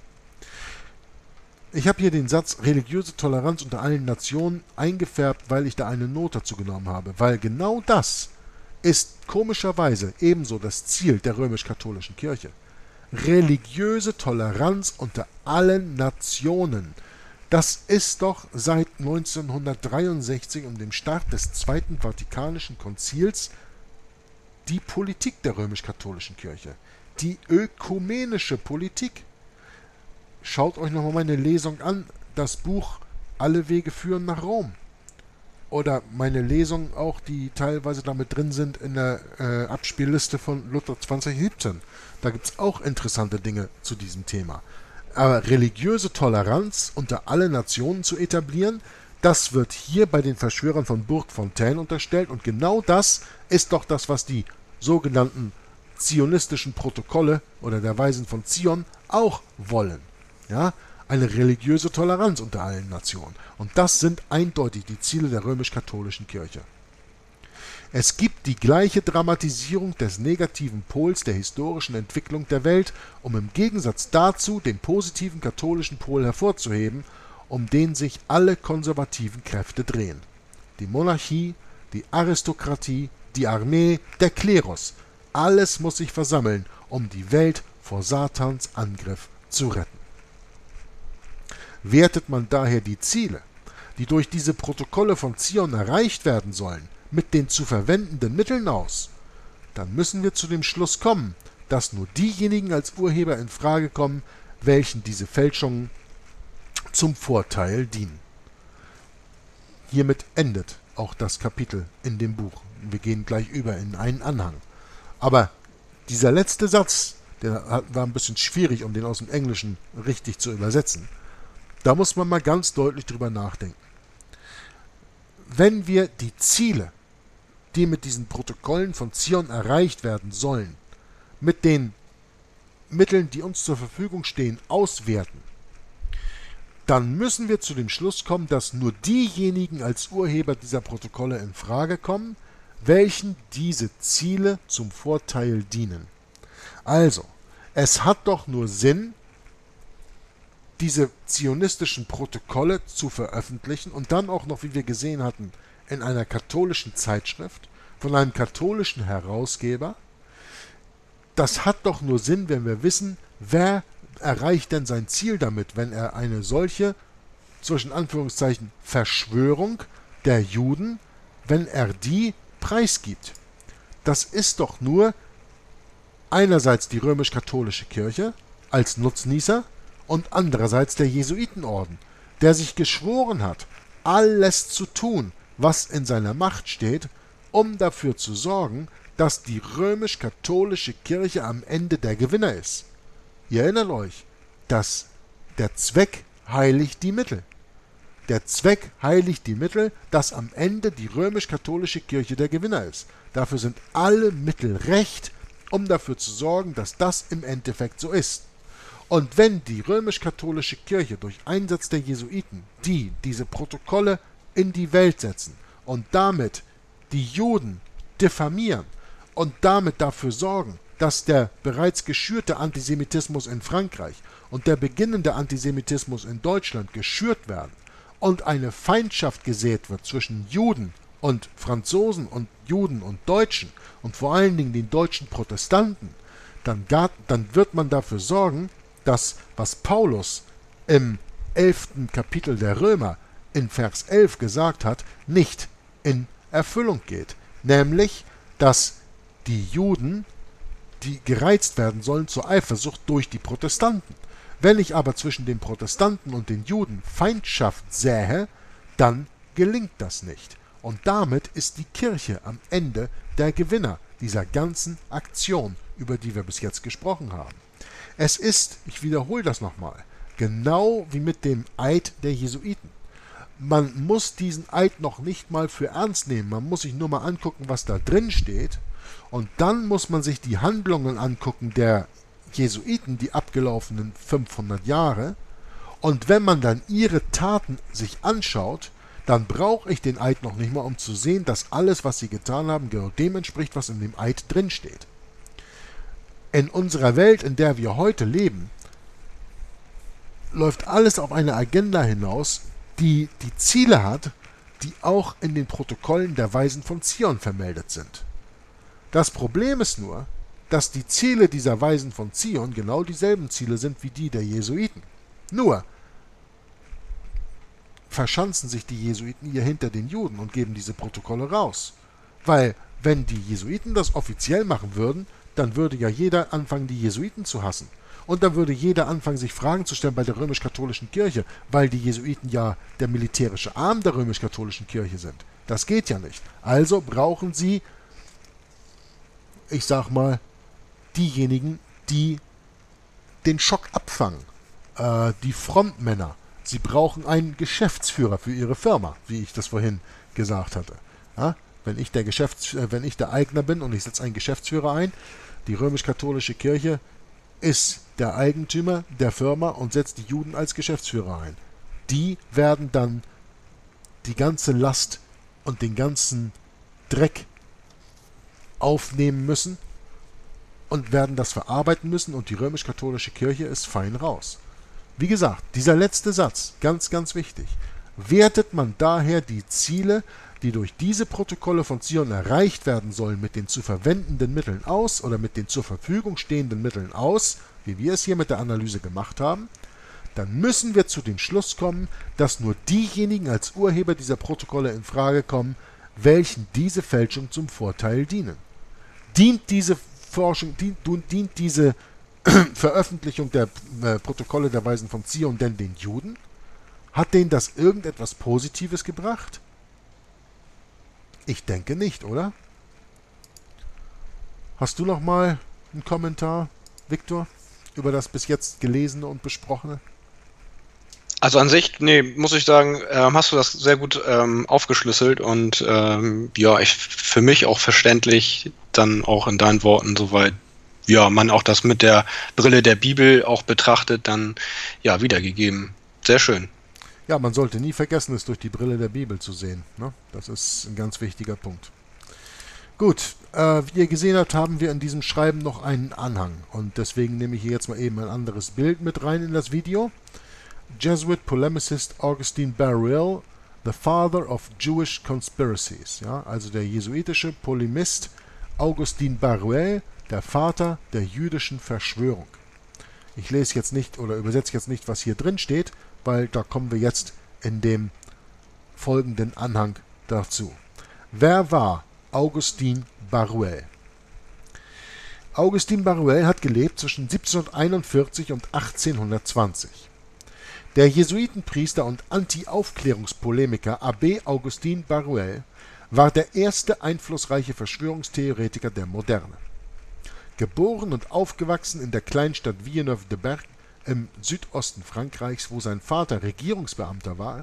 Ich habe hier den Satz religiöse Toleranz unter allen Nationen eingefärbt, weil ich da eine Note dazu genommen habe, weil genau das ist komischerweise ebenso das Ziel der römisch-katholischen Kirche. Religiöse Toleranz unter allen Nationen. Das ist doch seit neunzehnhundertdreiundsechzig und dem Start des Zweiten Vatikanischen Konzils die Politik der römisch-katholischen Kirche. Die ökumenische Politik. Schaut euch nochmal meine Lesung an, das Buch Alle Wege führen nach Rom. Oder meine Lesungen auch, die teilweise damit drin sind in der äh, Abspielliste von Luther zwanzig siebzehn. Da gibt es auch interessante Dinge zu diesem Thema. Aber religiöse Toleranz unter alle Nationen zu etablieren, das wird hier bei den Verschwörern von Bourg-Fontaine unterstellt. Und genau das ist doch das, was die sogenannten zionistischen Protokolle oder der Weisen von Zion auch wollen. Ja, eine religiöse Toleranz unter allen Nationen. Und das sind eindeutig die Ziele der römisch-katholischen Kirche. Es gibt die gleiche Dramatisierung des negativen Pols der historischen Entwicklung der Welt, um im Gegensatz dazu den positiven katholischen Pol hervorzuheben, um den sich alle konservativen Kräfte drehen. Die Monarchie, die Aristokratie, die Armee, der Klerus, alles muss sich versammeln, um die Welt vor Satans Angriff zu retten. Wertet man daher die Ziele, die durch diese Protokolle von Zion erreicht werden sollen, mit den zu verwendenden Mitteln aus, dann müssen wir zu dem Schluss kommen, dass nur diejenigen als Urheber in Frage kommen, welchen diese Fälschungen zum Vorteil dienen. Hiermit endet auch das Kapitel in dem Buch. Wir gehen gleich über in einen Anhang. Aber dieser letzte Satz, der war ein bisschen schwierig, um den aus dem Englischen richtig zu übersetzen. Da muss man mal ganz deutlich drüber nachdenken. Wenn wir die Ziele, die mit diesen Protokollen von Zion erreicht werden sollen, mit den Mitteln, die uns zur Verfügung stehen, auswerten, dann müssen wir zu dem Schluss kommen, dass nur diejenigen als Urheber dieser Protokolle in Frage kommen, welchen diese Ziele zum Vorteil dienen. Also, es hat doch nur Sinn, diese zionistischen Protokolle zu veröffentlichen und dann auch noch, wie wir gesehen hatten, in einer katholischen Zeitschrift von einem katholischen Herausgeber. Das hat doch nur Sinn, wenn wir wissen, wer erreicht denn sein Ziel damit, wenn er eine solche, zwischen Anführungszeichen, Verschwörung der Juden, wenn er die preisgibt. Das ist doch nur einerseits die römisch-katholische Kirche als Nutznießer und andererseits der Jesuitenorden, der sich geschworen hat, alles zu tun, was in seiner Macht steht, um dafür zu sorgen, dass die römisch-katholische Kirche am Ende der Gewinner ist. Ihr erinnert euch, dass der Zweck heiligt die Mittel. Der Zweck heiligt die Mittel, dass am Ende die römisch-katholische Kirche der Gewinner ist. Dafür sind alle Mittel recht, um dafür zu sorgen, dass das im Endeffekt so ist. Und wenn die römisch-katholische Kirche durch Einsatz der Jesuiten, die diese Protokolle in die Welt setzen und damit die Juden diffamieren und damit dafür sorgen, dass der bereits geschürte Antisemitismus in Frankreich und der beginnende Antisemitismus in Deutschland geschürt werden und eine Feindschaft gesät wird zwischen Juden und Franzosen und Juden und Deutschen und vor allen Dingen den deutschen Protestanten, dann, gar, dann wird man dafür sorgen, dass, was Paulus im elften Kapitel der Römer in Vers elf gesagt hat, nicht in Erfüllung geht. Nämlich, dass die Juden, die gereizt werden sollen zur Eifersucht durch die Protestanten. Wenn ich aber zwischen den Protestanten und den Juden Feindschaft sähe, dann gelingt das nicht. Und damit ist die Kirche am Ende der Gewinner dieser ganzen Aktion, über die wir bis jetzt gesprochen haben. Es ist, ich wiederhole das nochmal, genau wie mit dem Eid der Jesuiten. Man muss diesen Eid noch nicht mal für ernst nehmen, man muss sich nur mal angucken, was da drin steht, und dann muss man sich die Handlungen angucken der Jesuiten, die abgelaufenen fünfhundert Jahre, und wenn man dann ihre Taten sich anschaut, dann brauche ich den Eid noch nicht mal, um zu sehen, dass alles, was sie getan haben, genau dem entspricht, was in dem Eid drin steht. In unserer Welt, in der wir heute leben, läuft alles auf eine Agenda hinaus, die die Ziele hat, die auch in den Protokollen der Weisen von Zion vermeldet sind. Das Problem ist nur, dass die Ziele dieser Weisen von Zion genau dieselben Ziele sind wie die der Jesuiten. Nur verschanzen sich die Jesuiten hier hinter den Juden und geben diese Protokolle raus. Weil, wenn die Jesuiten das offiziell machen würden, dann würde ja jeder anfangen, die Jesuiten zu hassen. Und dann würde jeder anfangen, sich Fragen zu stellen bei der römisch-katholischen Kirche, weil die Jesuiten ja der militärische Arm der römisch-katholischen Kirche sind. Das geht ja nicht. Also brauchen sie, ich sag mal, diejenigen, die den Schock abfangen, äh, die Frontmänner. Sie brauchen einen Geschäftsführer für ihre Firma, wie ich das vorhin gesagt hatte. Ja? Wenn ich der Geschäfts-, äh, wenn ich der Eigner bin und ich setze einen Geschäftsführer ein, die römisch-katholische Kirche ist der Eigentümer der Firma und setzt die Juden als Geschäftsführer ein. Die werden dann die ganze Last und den ganzen Dreck aufnehmen müssen und werden das verarbeiten müssen, und die römisch-katholische Kirche ist fein raus. Wie gesagt, dieser letzte Satz, ganz, ganz wichtig. Wertet man daher die Ziele, die durch diese Protokolle von Zion erreicht werden sollen, mit den zu verwendenden Mitteln aus oder mit den zur Verfügung stehenden Mitteln aus, wie wir es hier mit der Analyse gemacht haben, dann müssen wir zu dem Schluss kommen, dass nur diejenigen als Urheber dieser Protokolle in Frage kommen, welchen diese Fälschung zum Vorteil dienen. Dient diese Forschung, dient, dient diese Veröffentlichung der äh, Protokolle der Weisen von Zion denn den Juden? Hat denen das irgendetwas Positives gebracht? Ich denke nicht, oder? Hast du noch mal einen Kommentar, Viktor, über das bis jetzt Gelesene und Besprochene? Also an sich, nee, muss ich sagen, ähm, hast du das sehr gut ähm, aufgeschlüsselt und ähm, ja, ich, für mich auch verständlich, dann auch in deinen Worten soweit, ja, man auch das mit der Brille der Bibel auch betrachtet, dann ja, wiedergegeben. Sehr schön. Ja, man sollte nie vergessen, es durch die Brille der Bibel zu sehen. Ne? Das ist ein ganz wichtiger Punkt. Gut, äh, wie ihr gesehen habt, haben wir in diesem Schreiben noch einen Anhang. Und deswegen nehme ich hier jetzt mal eben ein anderes Bild mit rein in das Video. Jesuit Polemicist Augustine Barruel, the father of Jewish conspiracies. Ja, also der jesuitische Polemist Augustin Barruel, der Vater der jüdischen Verschwörung. Ich lese jetzt nicht oder übersetze jetzt nicht, was hier drin steht, weil da kommen wir jetzt in dem folgenden Anhang dazu. Wer war Augustin Barruel? Augustin Barruel hat gelebt zwischen siebzehnhunderteinundvierzig und achtzehnhundertzwanzig. Der Jesuitenpriester und Anti-Aufklärungspolemiker Abbé Augustin Barruel war der erste einflussreiche Verschwörungstheoretiker der Moderne. Geboren und aufgewachsen in der Kleinstadt Villeneuve-de-Berg im Südosten Frankreichs, wo sein Vater Regierungsbeamter war,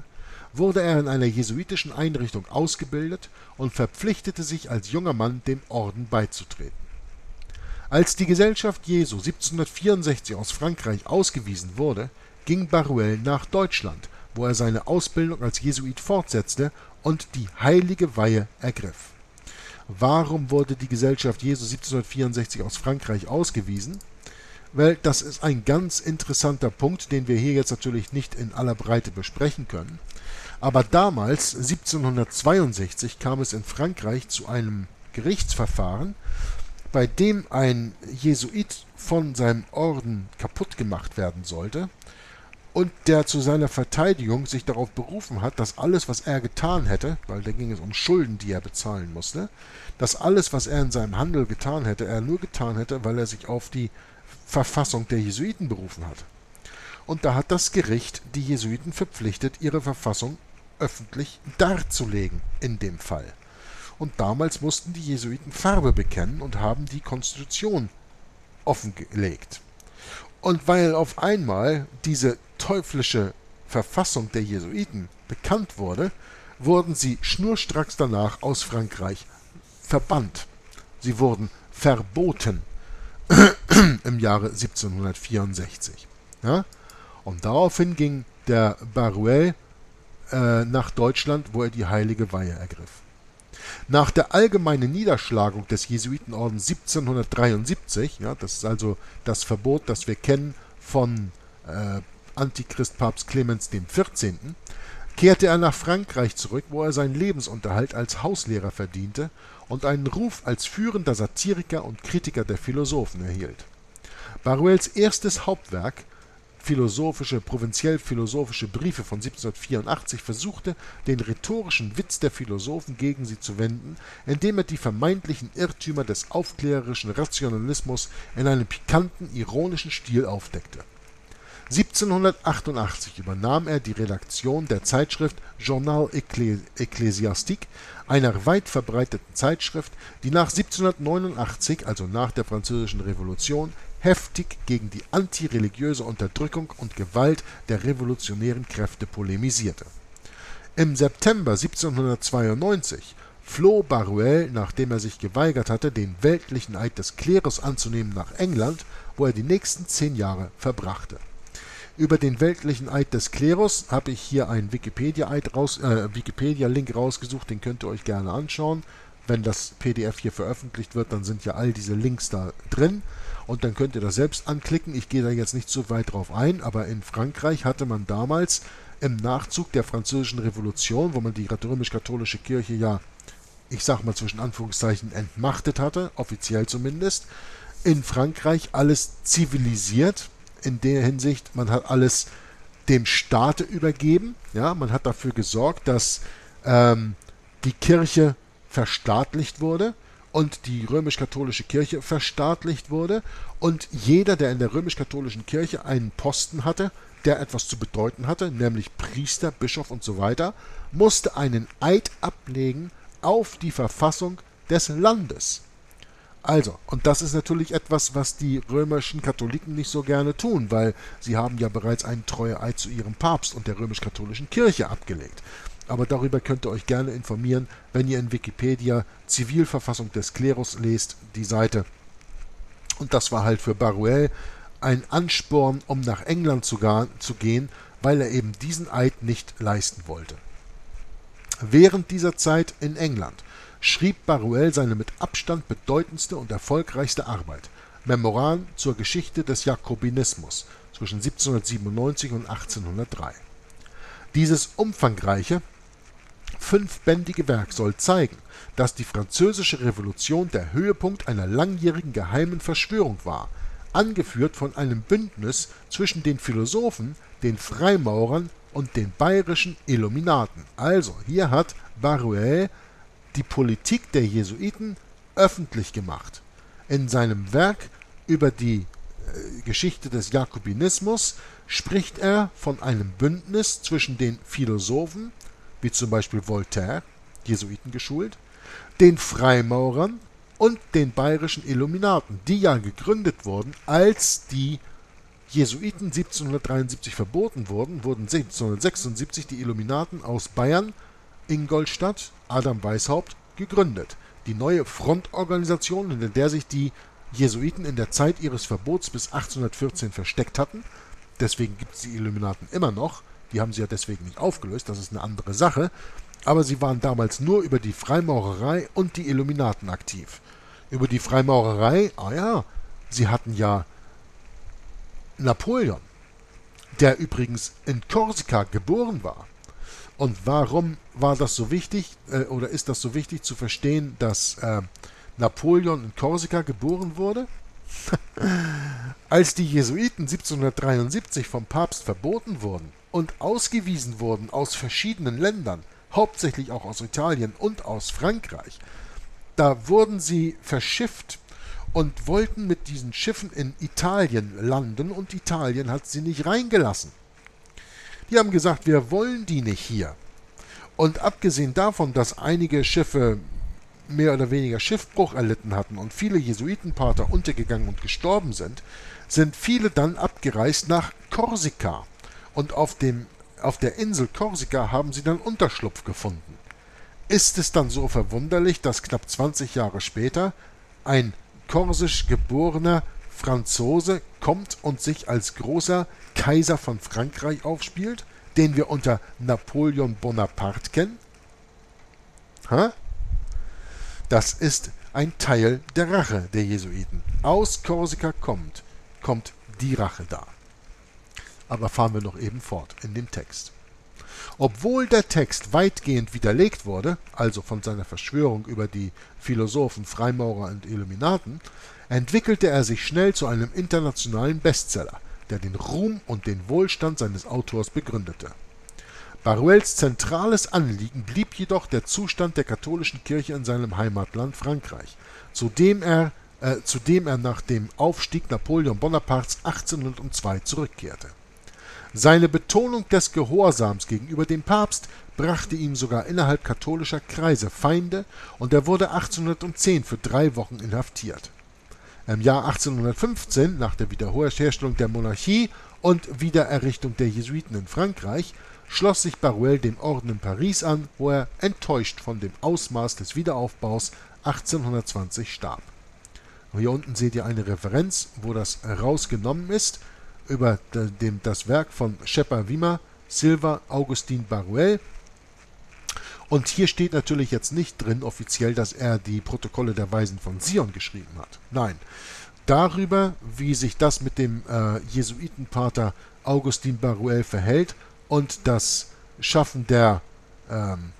wurde er in einer jesuitischen Einrichtung ausgebildet und verpflichtete sich als junger Mann dem Orden beizutreten. Als die Gesellschaft Jesu siebzehnhundertvierundsechzig aus Frankreich ausgewiesen wurde, ging Baruel nach Deutschland, wo er seine Ausbildung als Jesuit fortsetzte und die heilige Weihe ergriff. Warum wurde die Gesellschaft Jesu siebzehnhundertvierundsechzig aus Frankreich ausgewiesen? Weil das ist ein ganz interessanter Punkt, den wir hier jetzt natürlich nicht in aller Breite besprechen können. Aber damals, siebzehnhundertzweiundsechzig, kam es in Frankreich zu einem Gerichtsverfahren, bei dem ein Jesuit von seinem Orden kaputt gemacht werden sollte und der zu seiner Verteidigung sich darauf berufen hat, dass alles, was er getan hätte, weil da ging es um Schulden, die er bezahlen musste, dass alles, was er in seinem Handel getan hätte, er nur getan hätte, weil er sich auf die Verfassung der Jesuiten berufen hat. Und da hat das Gericht die Jesuiten verpflichtet, ihre Verfassung öffentlich darzulegen in dem Fall. Und damals mussten die Jesuiten Farbe bekennen und haben die Konstitution offengelegt. Und weil auf einmal diese teuflische Verfassung der Jesuiten bekannt wurde, wurden sie schnurstracks danach aus Frankreich verbannt. Sie wurden verboten im Jahre siebzehnhundertvierundsechzig. Ja? Und daraufhin ging der Baruel äh, nach Deutschland, wo er die heilige Weihe ergriff. Nach der allgemeinen Niederschlagung des Jesuitenordens siebzehnhundertdreiundsiebzig, ja, das ist also das Verbot, das wir kennen von äh, Antichrist Papst Clemens dem vierzehnten, kehrte er nach Frankreich zurück, wo er seinen Lebensunterhalt als Hauslehrer verdiente und einen Ruf als führender Satiriker und Kritiker der Philosophen erhielt. Baruels erstes Hauptwerk, Philosophische, provinziell-philosophische Briefe von siebzehnhundertvierundachtzig, versuchte, den rhetorischen Witz der Philosophen gegen sie zu wenden, indem er die vermeintlichen Irrtümer des aufklärerischen Rationalismus in einem pikanten, ironischen Stil aufdeckte. siebzehnhundertachtundachtzig übernahm er die Redaktion der Zeitschrift Journal Ecclésiastique, einer weit verbreiteten Zeitschrift, die nach siebzehnhundertneunundachtzig, also nach der Französischen Revolution, heftig gegen die antireligiöse Unterdrückung und Gewalt der revolutionären Kräfte polemisierte. Im September siebzehnhundertzweiundneunzig floh Baruel, nachdem er sich geweigert hatte, den weltlichen Eid des Klerus anzunehmen, nach England, wo er die nächsten zehn Jahre verbrachte. Über den weltlichen Eid des Klerus habe ich hier einen Wikipedia-Eid raus, äh, Wikipedia-Link rausgesucht, den könnt ihr euch gerne anschauen. Wenn das P D F hier veröffentlicht wird, dann sind ja all diese Links da drin und dann könnt ihr das selbst anklicken. Ich gehe da jetzt nicht so weit drauf ein, aber in Frankreich hatte man damals im Nachzug der Französischen Revolution, wo man die römisch-katholische Kirche ja, ich sag mal zwischen Anführungszeichen, entmachtet hatte, offiziell zumindest, in Frankreich alles zivilisiert, in der Hinsicht, man hat alles dem Staate übergeben, ja, man hat dafür gesorgt, dass ähm, die Kirche verstaatlicht wurde und die römisch-katholische Kirche verstaatlicht wurde und jeder, der in der römisch-katholischen Kirche einen Posten hatte, der etwas zu bedeuten hatte, nämlich Priester, Bischof und so weiter, musste einen Eid ablegen auf die Verfassung des Landes. Also, und das ist natürlich etwas, was die römischen Katholiken nicht so gerne tun, weil sie haben ja bereits einen Treueeid zu ihrem Papst und der römisch-katholischen Kirche abgelegt. Aber darüber könnt ihr euch gerne informieren, wenn ihr in Wikipedia Zivilverfassung des Klerus lest, die Seite. Und das war halt für Baruel ein Ansporn, um nach England zu, zu gehen, weil er eben diesen Eid nicht leisten wollte. Während dieser Zeit in England schrieb Baruel seine mit Abstand bedeutendste und erfolgreichste Arbeit, Memoiren zur Geschichte des Jakobinismus zwischen siebzehnhundertsiebenundneunzig und achtzehnhundertdrei. Dieses umfangreiche, fünfbändige Werk soll zeigen, dass die Französische Revolution der Höhepunkt einer langjährigen geheimen Verschwörung war, angeführt von einem Bündnis zwischen den Philosophen, den Freimaurern und den bayerischen Illuminaten. Also, hier hat Baruel die Politik der Jesuiten öffentlich gemacht. In seinem Werk über die äh, Geschichte des Jakobinismus spricht er von einem Bündnis zwischen den Philosophen, wie zum Beispiel Voltaire, Jesuiten geschult, den Freimaurern und den bayerischen Illuminaten, die ja gegründet wurden, als die Jesuiten siebzehnhundertdreiundsiebzig verboten wurden, wurden siebzehnhundertsechsundsiebzig die Illuminaten aus Bayern, Ingolstadt, Adam Weishaupt, gegründet. Die neue Frontorganisation, in der sich die Jesuiten in der Zeit ihres Verbots bis achtzehnhundertvierzehn versteckt hatten. Deswegen gibt es die Illuminaten immer noch. Die haben sie ja deswegen nicht aufgelöst, das ist eine andere Sache. Aber sie waren damals nur über die Freimaurerei und die Illuminaten aktiv. Über die Freimaurerei, ah ja, sie hatten ja Napoleon, der übrigens in Korsika geboren war. Und warum war das so wichtig, äh, oder ist das so wichtig zu verstehen, dass äh, Napoleon in Korsika geboren wurde? Als die Jesuiten siebzehnhundertdreiundsiebzig vom Papst verboten wurden und ausgewiesen wurden aus verschiedenen Ländern, hauptsächlich auch aus Italien und aus Frankreich, da wurden sie verschifft und wollten mit diesen Schiffen in Italien landen, und Italien hat sie nicht reingelassen. Die haben gesagt, wir wollen die nicht hier. Und abgesehen davon, dass einige Schiffe mehr oder weniger Schiffbruch erlitten hatten und viele Jesuitenpater untergegangen und gestorben sind, sind viele dann abgereist nach Korsika. Und auf, dem, auf der Insel Korsika haben sie dann Unterschlupf gefunden. Ist es dann so verwunderlich, dass knapp zwanzig Jahre später ein korsisch geborener Franzose kommt und sich als großer Kaiser von Frankreich aufspielt, den wir unter Napoleon Bonaparte kennen? Ha? Das ist ein Teil der Rache der Jesuiten. Aus Korsika kommt, kommt die Rache da. Aber fahren wir noch eben fort in dem Text. Obwohl der Text weitgehend widerlegt wurde, also von seiner Verschwörung über die Philosophen, Freimaurer und Illuminaten, entwickelte er sich schnell zu einem internationalen Bestseller, der den Ruhm und den Wohlstand seines Autors begründete. Baruels zentrales Anliegen blieb jedoch der Zustand der katholischen Kirche in seinem Heimatland Frankreich, zu dem er, äh, zu dem er nach dem Aufstieg Napoleon Bonapartes achtzehnhundertzwei zurückkehrte. Seine Betonung des Gehorsams gegenüber dem Papst brachte ihm sogar innerhalb katholischer Kreise Feinde, und er wurde achtzehnhundertzehn für drei Wochen inhaftiert. Im Jahr achtzehnhundertfünfzehn, nach der Wiederherstellung der Monarchie und Wiedererrichtung der Jesuiten in Frankreich, schloss sich Baruel dem Orden in Paris an, wo er enttäuscht von dem Ausmaß des Wiederaufbaus achtzehnhundertzwanzig starb. Hier unten seht ihr eine Referenz, wo das rausgenommen ist, über dem, das Werk von Sheppard Wimmer, Silva, Augustin Baruel. Und hier steht natürlich jetzt nicht drin offiziell, dass er die Protokolle der Weisen von Zion geschrieben hat. Nein, darüber, wie sich das mit dem äh, Jesuitenpater Augustin Baruel verhält und das Schaffen der, ähm,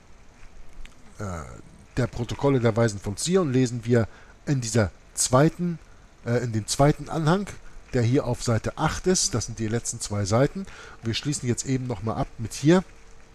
äh, der Protokolle der Weisen von Zion, lesen wir in dieser zweiten, äh, in dem zweiten Anhang, der hier auf Seite acht ist. Das sind die letzten zwei Seiten. Wir schließen jetzt eben nochmal ab mit hier,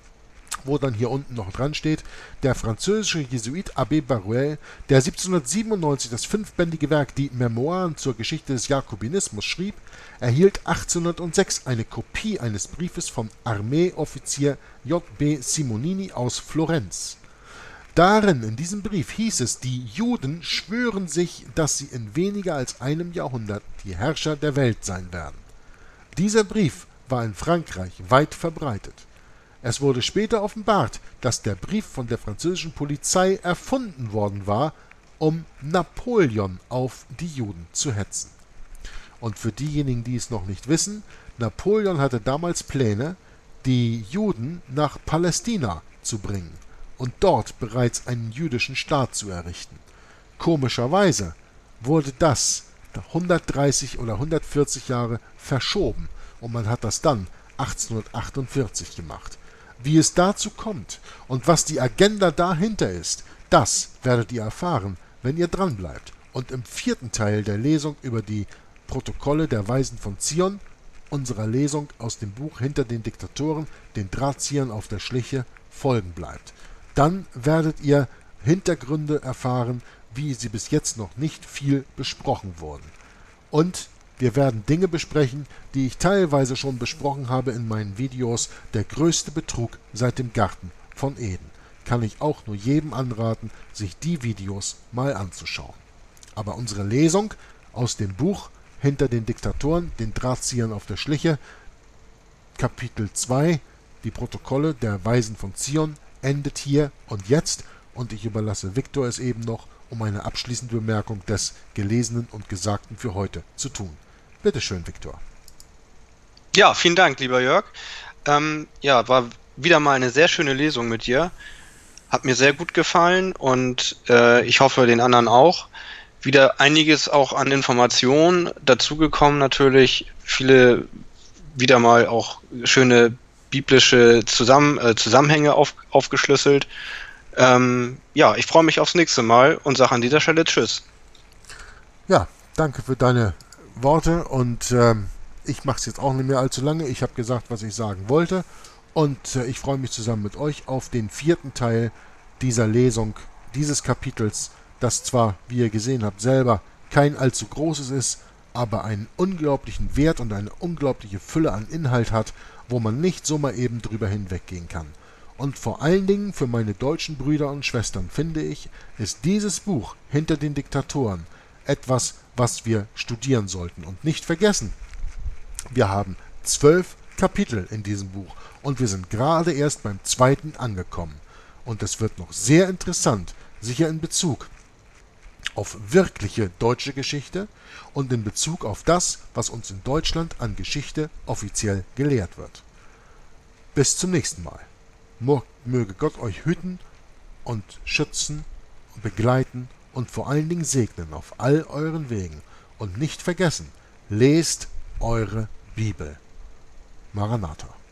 wo dann hier unten noch dran steht: Der französische Jesuit Abbé Baruel, der siebzehnhundertsiebenundneunzig das fünfbändige Werk Die Memoiren zur Geschichte des Jakobinismus schrieb, erhielt achtzehnhundertsechs eine Kopie eines Briefes vom Armeeoffizier J B Simonini aus Florenz. Darin, in diesem Brief, hieß es, die Juden schwören sich, dass sie in weniger als einem Jahrhundert die Herrscher der Welt sein werden. Dieser Brief war in Frankreich weit verbreitet. Es wurde später offenbart, dass der Brief von der französischen Polizei erfunden worden war, um Napoleon auf die Juden zu hetzen. Und für diejenigen, die es noch nicht wissen, Napoleon hatte damals Pläne, die Juden nach Palästina zu bringen und dort bereits einen jüdischen Staat zu errichten. Komischerweise wurde das hundertdreißig oder hundertvierzig Jahre verschoben, und man hat das dann achtzehnhundertachtundvierzig gemacht. Wie es dazu kommt und was die Agenda dahinter ist, das werdet ihr erfahren, wenn ihr dranbleibt und im vierten Teil der Lesung über die Protokolle der Weisen von Zion, unserer Lesung aus dem Buch Hinter den Diktatoren, den Drahtziehern auf der Schliche, folgen bleibt. Dann werdet ihr Hintergründe erfahren, wie sie bis jetzt noch nicht viel besprochen wurden. Und wir werden Dinge besprechen, die ich teilweise schon besprochen habe in meinen Videos. Der größte Betrug seit dem Garten von Eden. Kann ich auch nur jedem anraten, sich die Videos mal anzuschauen. Aber unsere Lesung aus dem Buch Hinter den Diktatoren, den Drahtziehern auf der Schliche. Kapitel zwei, die Protokolle der Weisen von Zion, endet hier und jetzt, und ich überlasse Viktor es eben noch, um eine abschließende Bemerkung des Gelesenen und Gesagten für heute zu tun. Bitte schön, Viktor. Ja, vielen Dank, lieber Jörg. Ähm, ja, war wieder mal eine sehr schöne Lesung mit dir. Hat mir sehr gut gefallen und äh, ich hoffe den anderen auch. Wieder einiges auch an Informationen dazugekommen, natürlich viele wieder mal auch schöne biblische Zusammen äh, Zusammenhänge auf, aufgeschlüsselt. Ähm, ja, ich freue mich aufs nächste Mal und sage an dieser Stelle Tschüss. Ja, danke für deine Worte und ähm, ich mache es jetzt auch nicht mehr allzu lange. Ich habe gesagt, was ich sagen wollte und äh, ich freue mich zusammen mit euch auf den vierten Teil dieser Lesung, dieses Kapitels, das zwar, wie ihr gesehen habt, selber kein allzu großes ist, aber einen unglaublichen Wert und eine unglaubliche Fülle an Inhalt hat, wo man nicht so mal eben drüber hinweggehen kann. Und vor allen Dingen für meine deutschen Brüder und Schwestern, finde ich, ist dieses Buch Hinter den Diktatoren etwas, was wir studieren sollten und nicht vergessen. Wir haben zwölf Kapitel in diesem Buch und wir sind gerade erst beim zweiten angekommen. Und es wird noch sehr interessant, sicher in Bezug auf wirkliche deutsche Geschichte und in Bezug auf das, was uns in Deutschland an Geschichte offiziell gelehrt wird. Bis zum nächsten Mal. Möge Gott euch hüten und schützen und begleiten und vor allen Dingen segnen auf all euren Wegen. Und nicht vergessen, lest eure Bibel. Maranatha.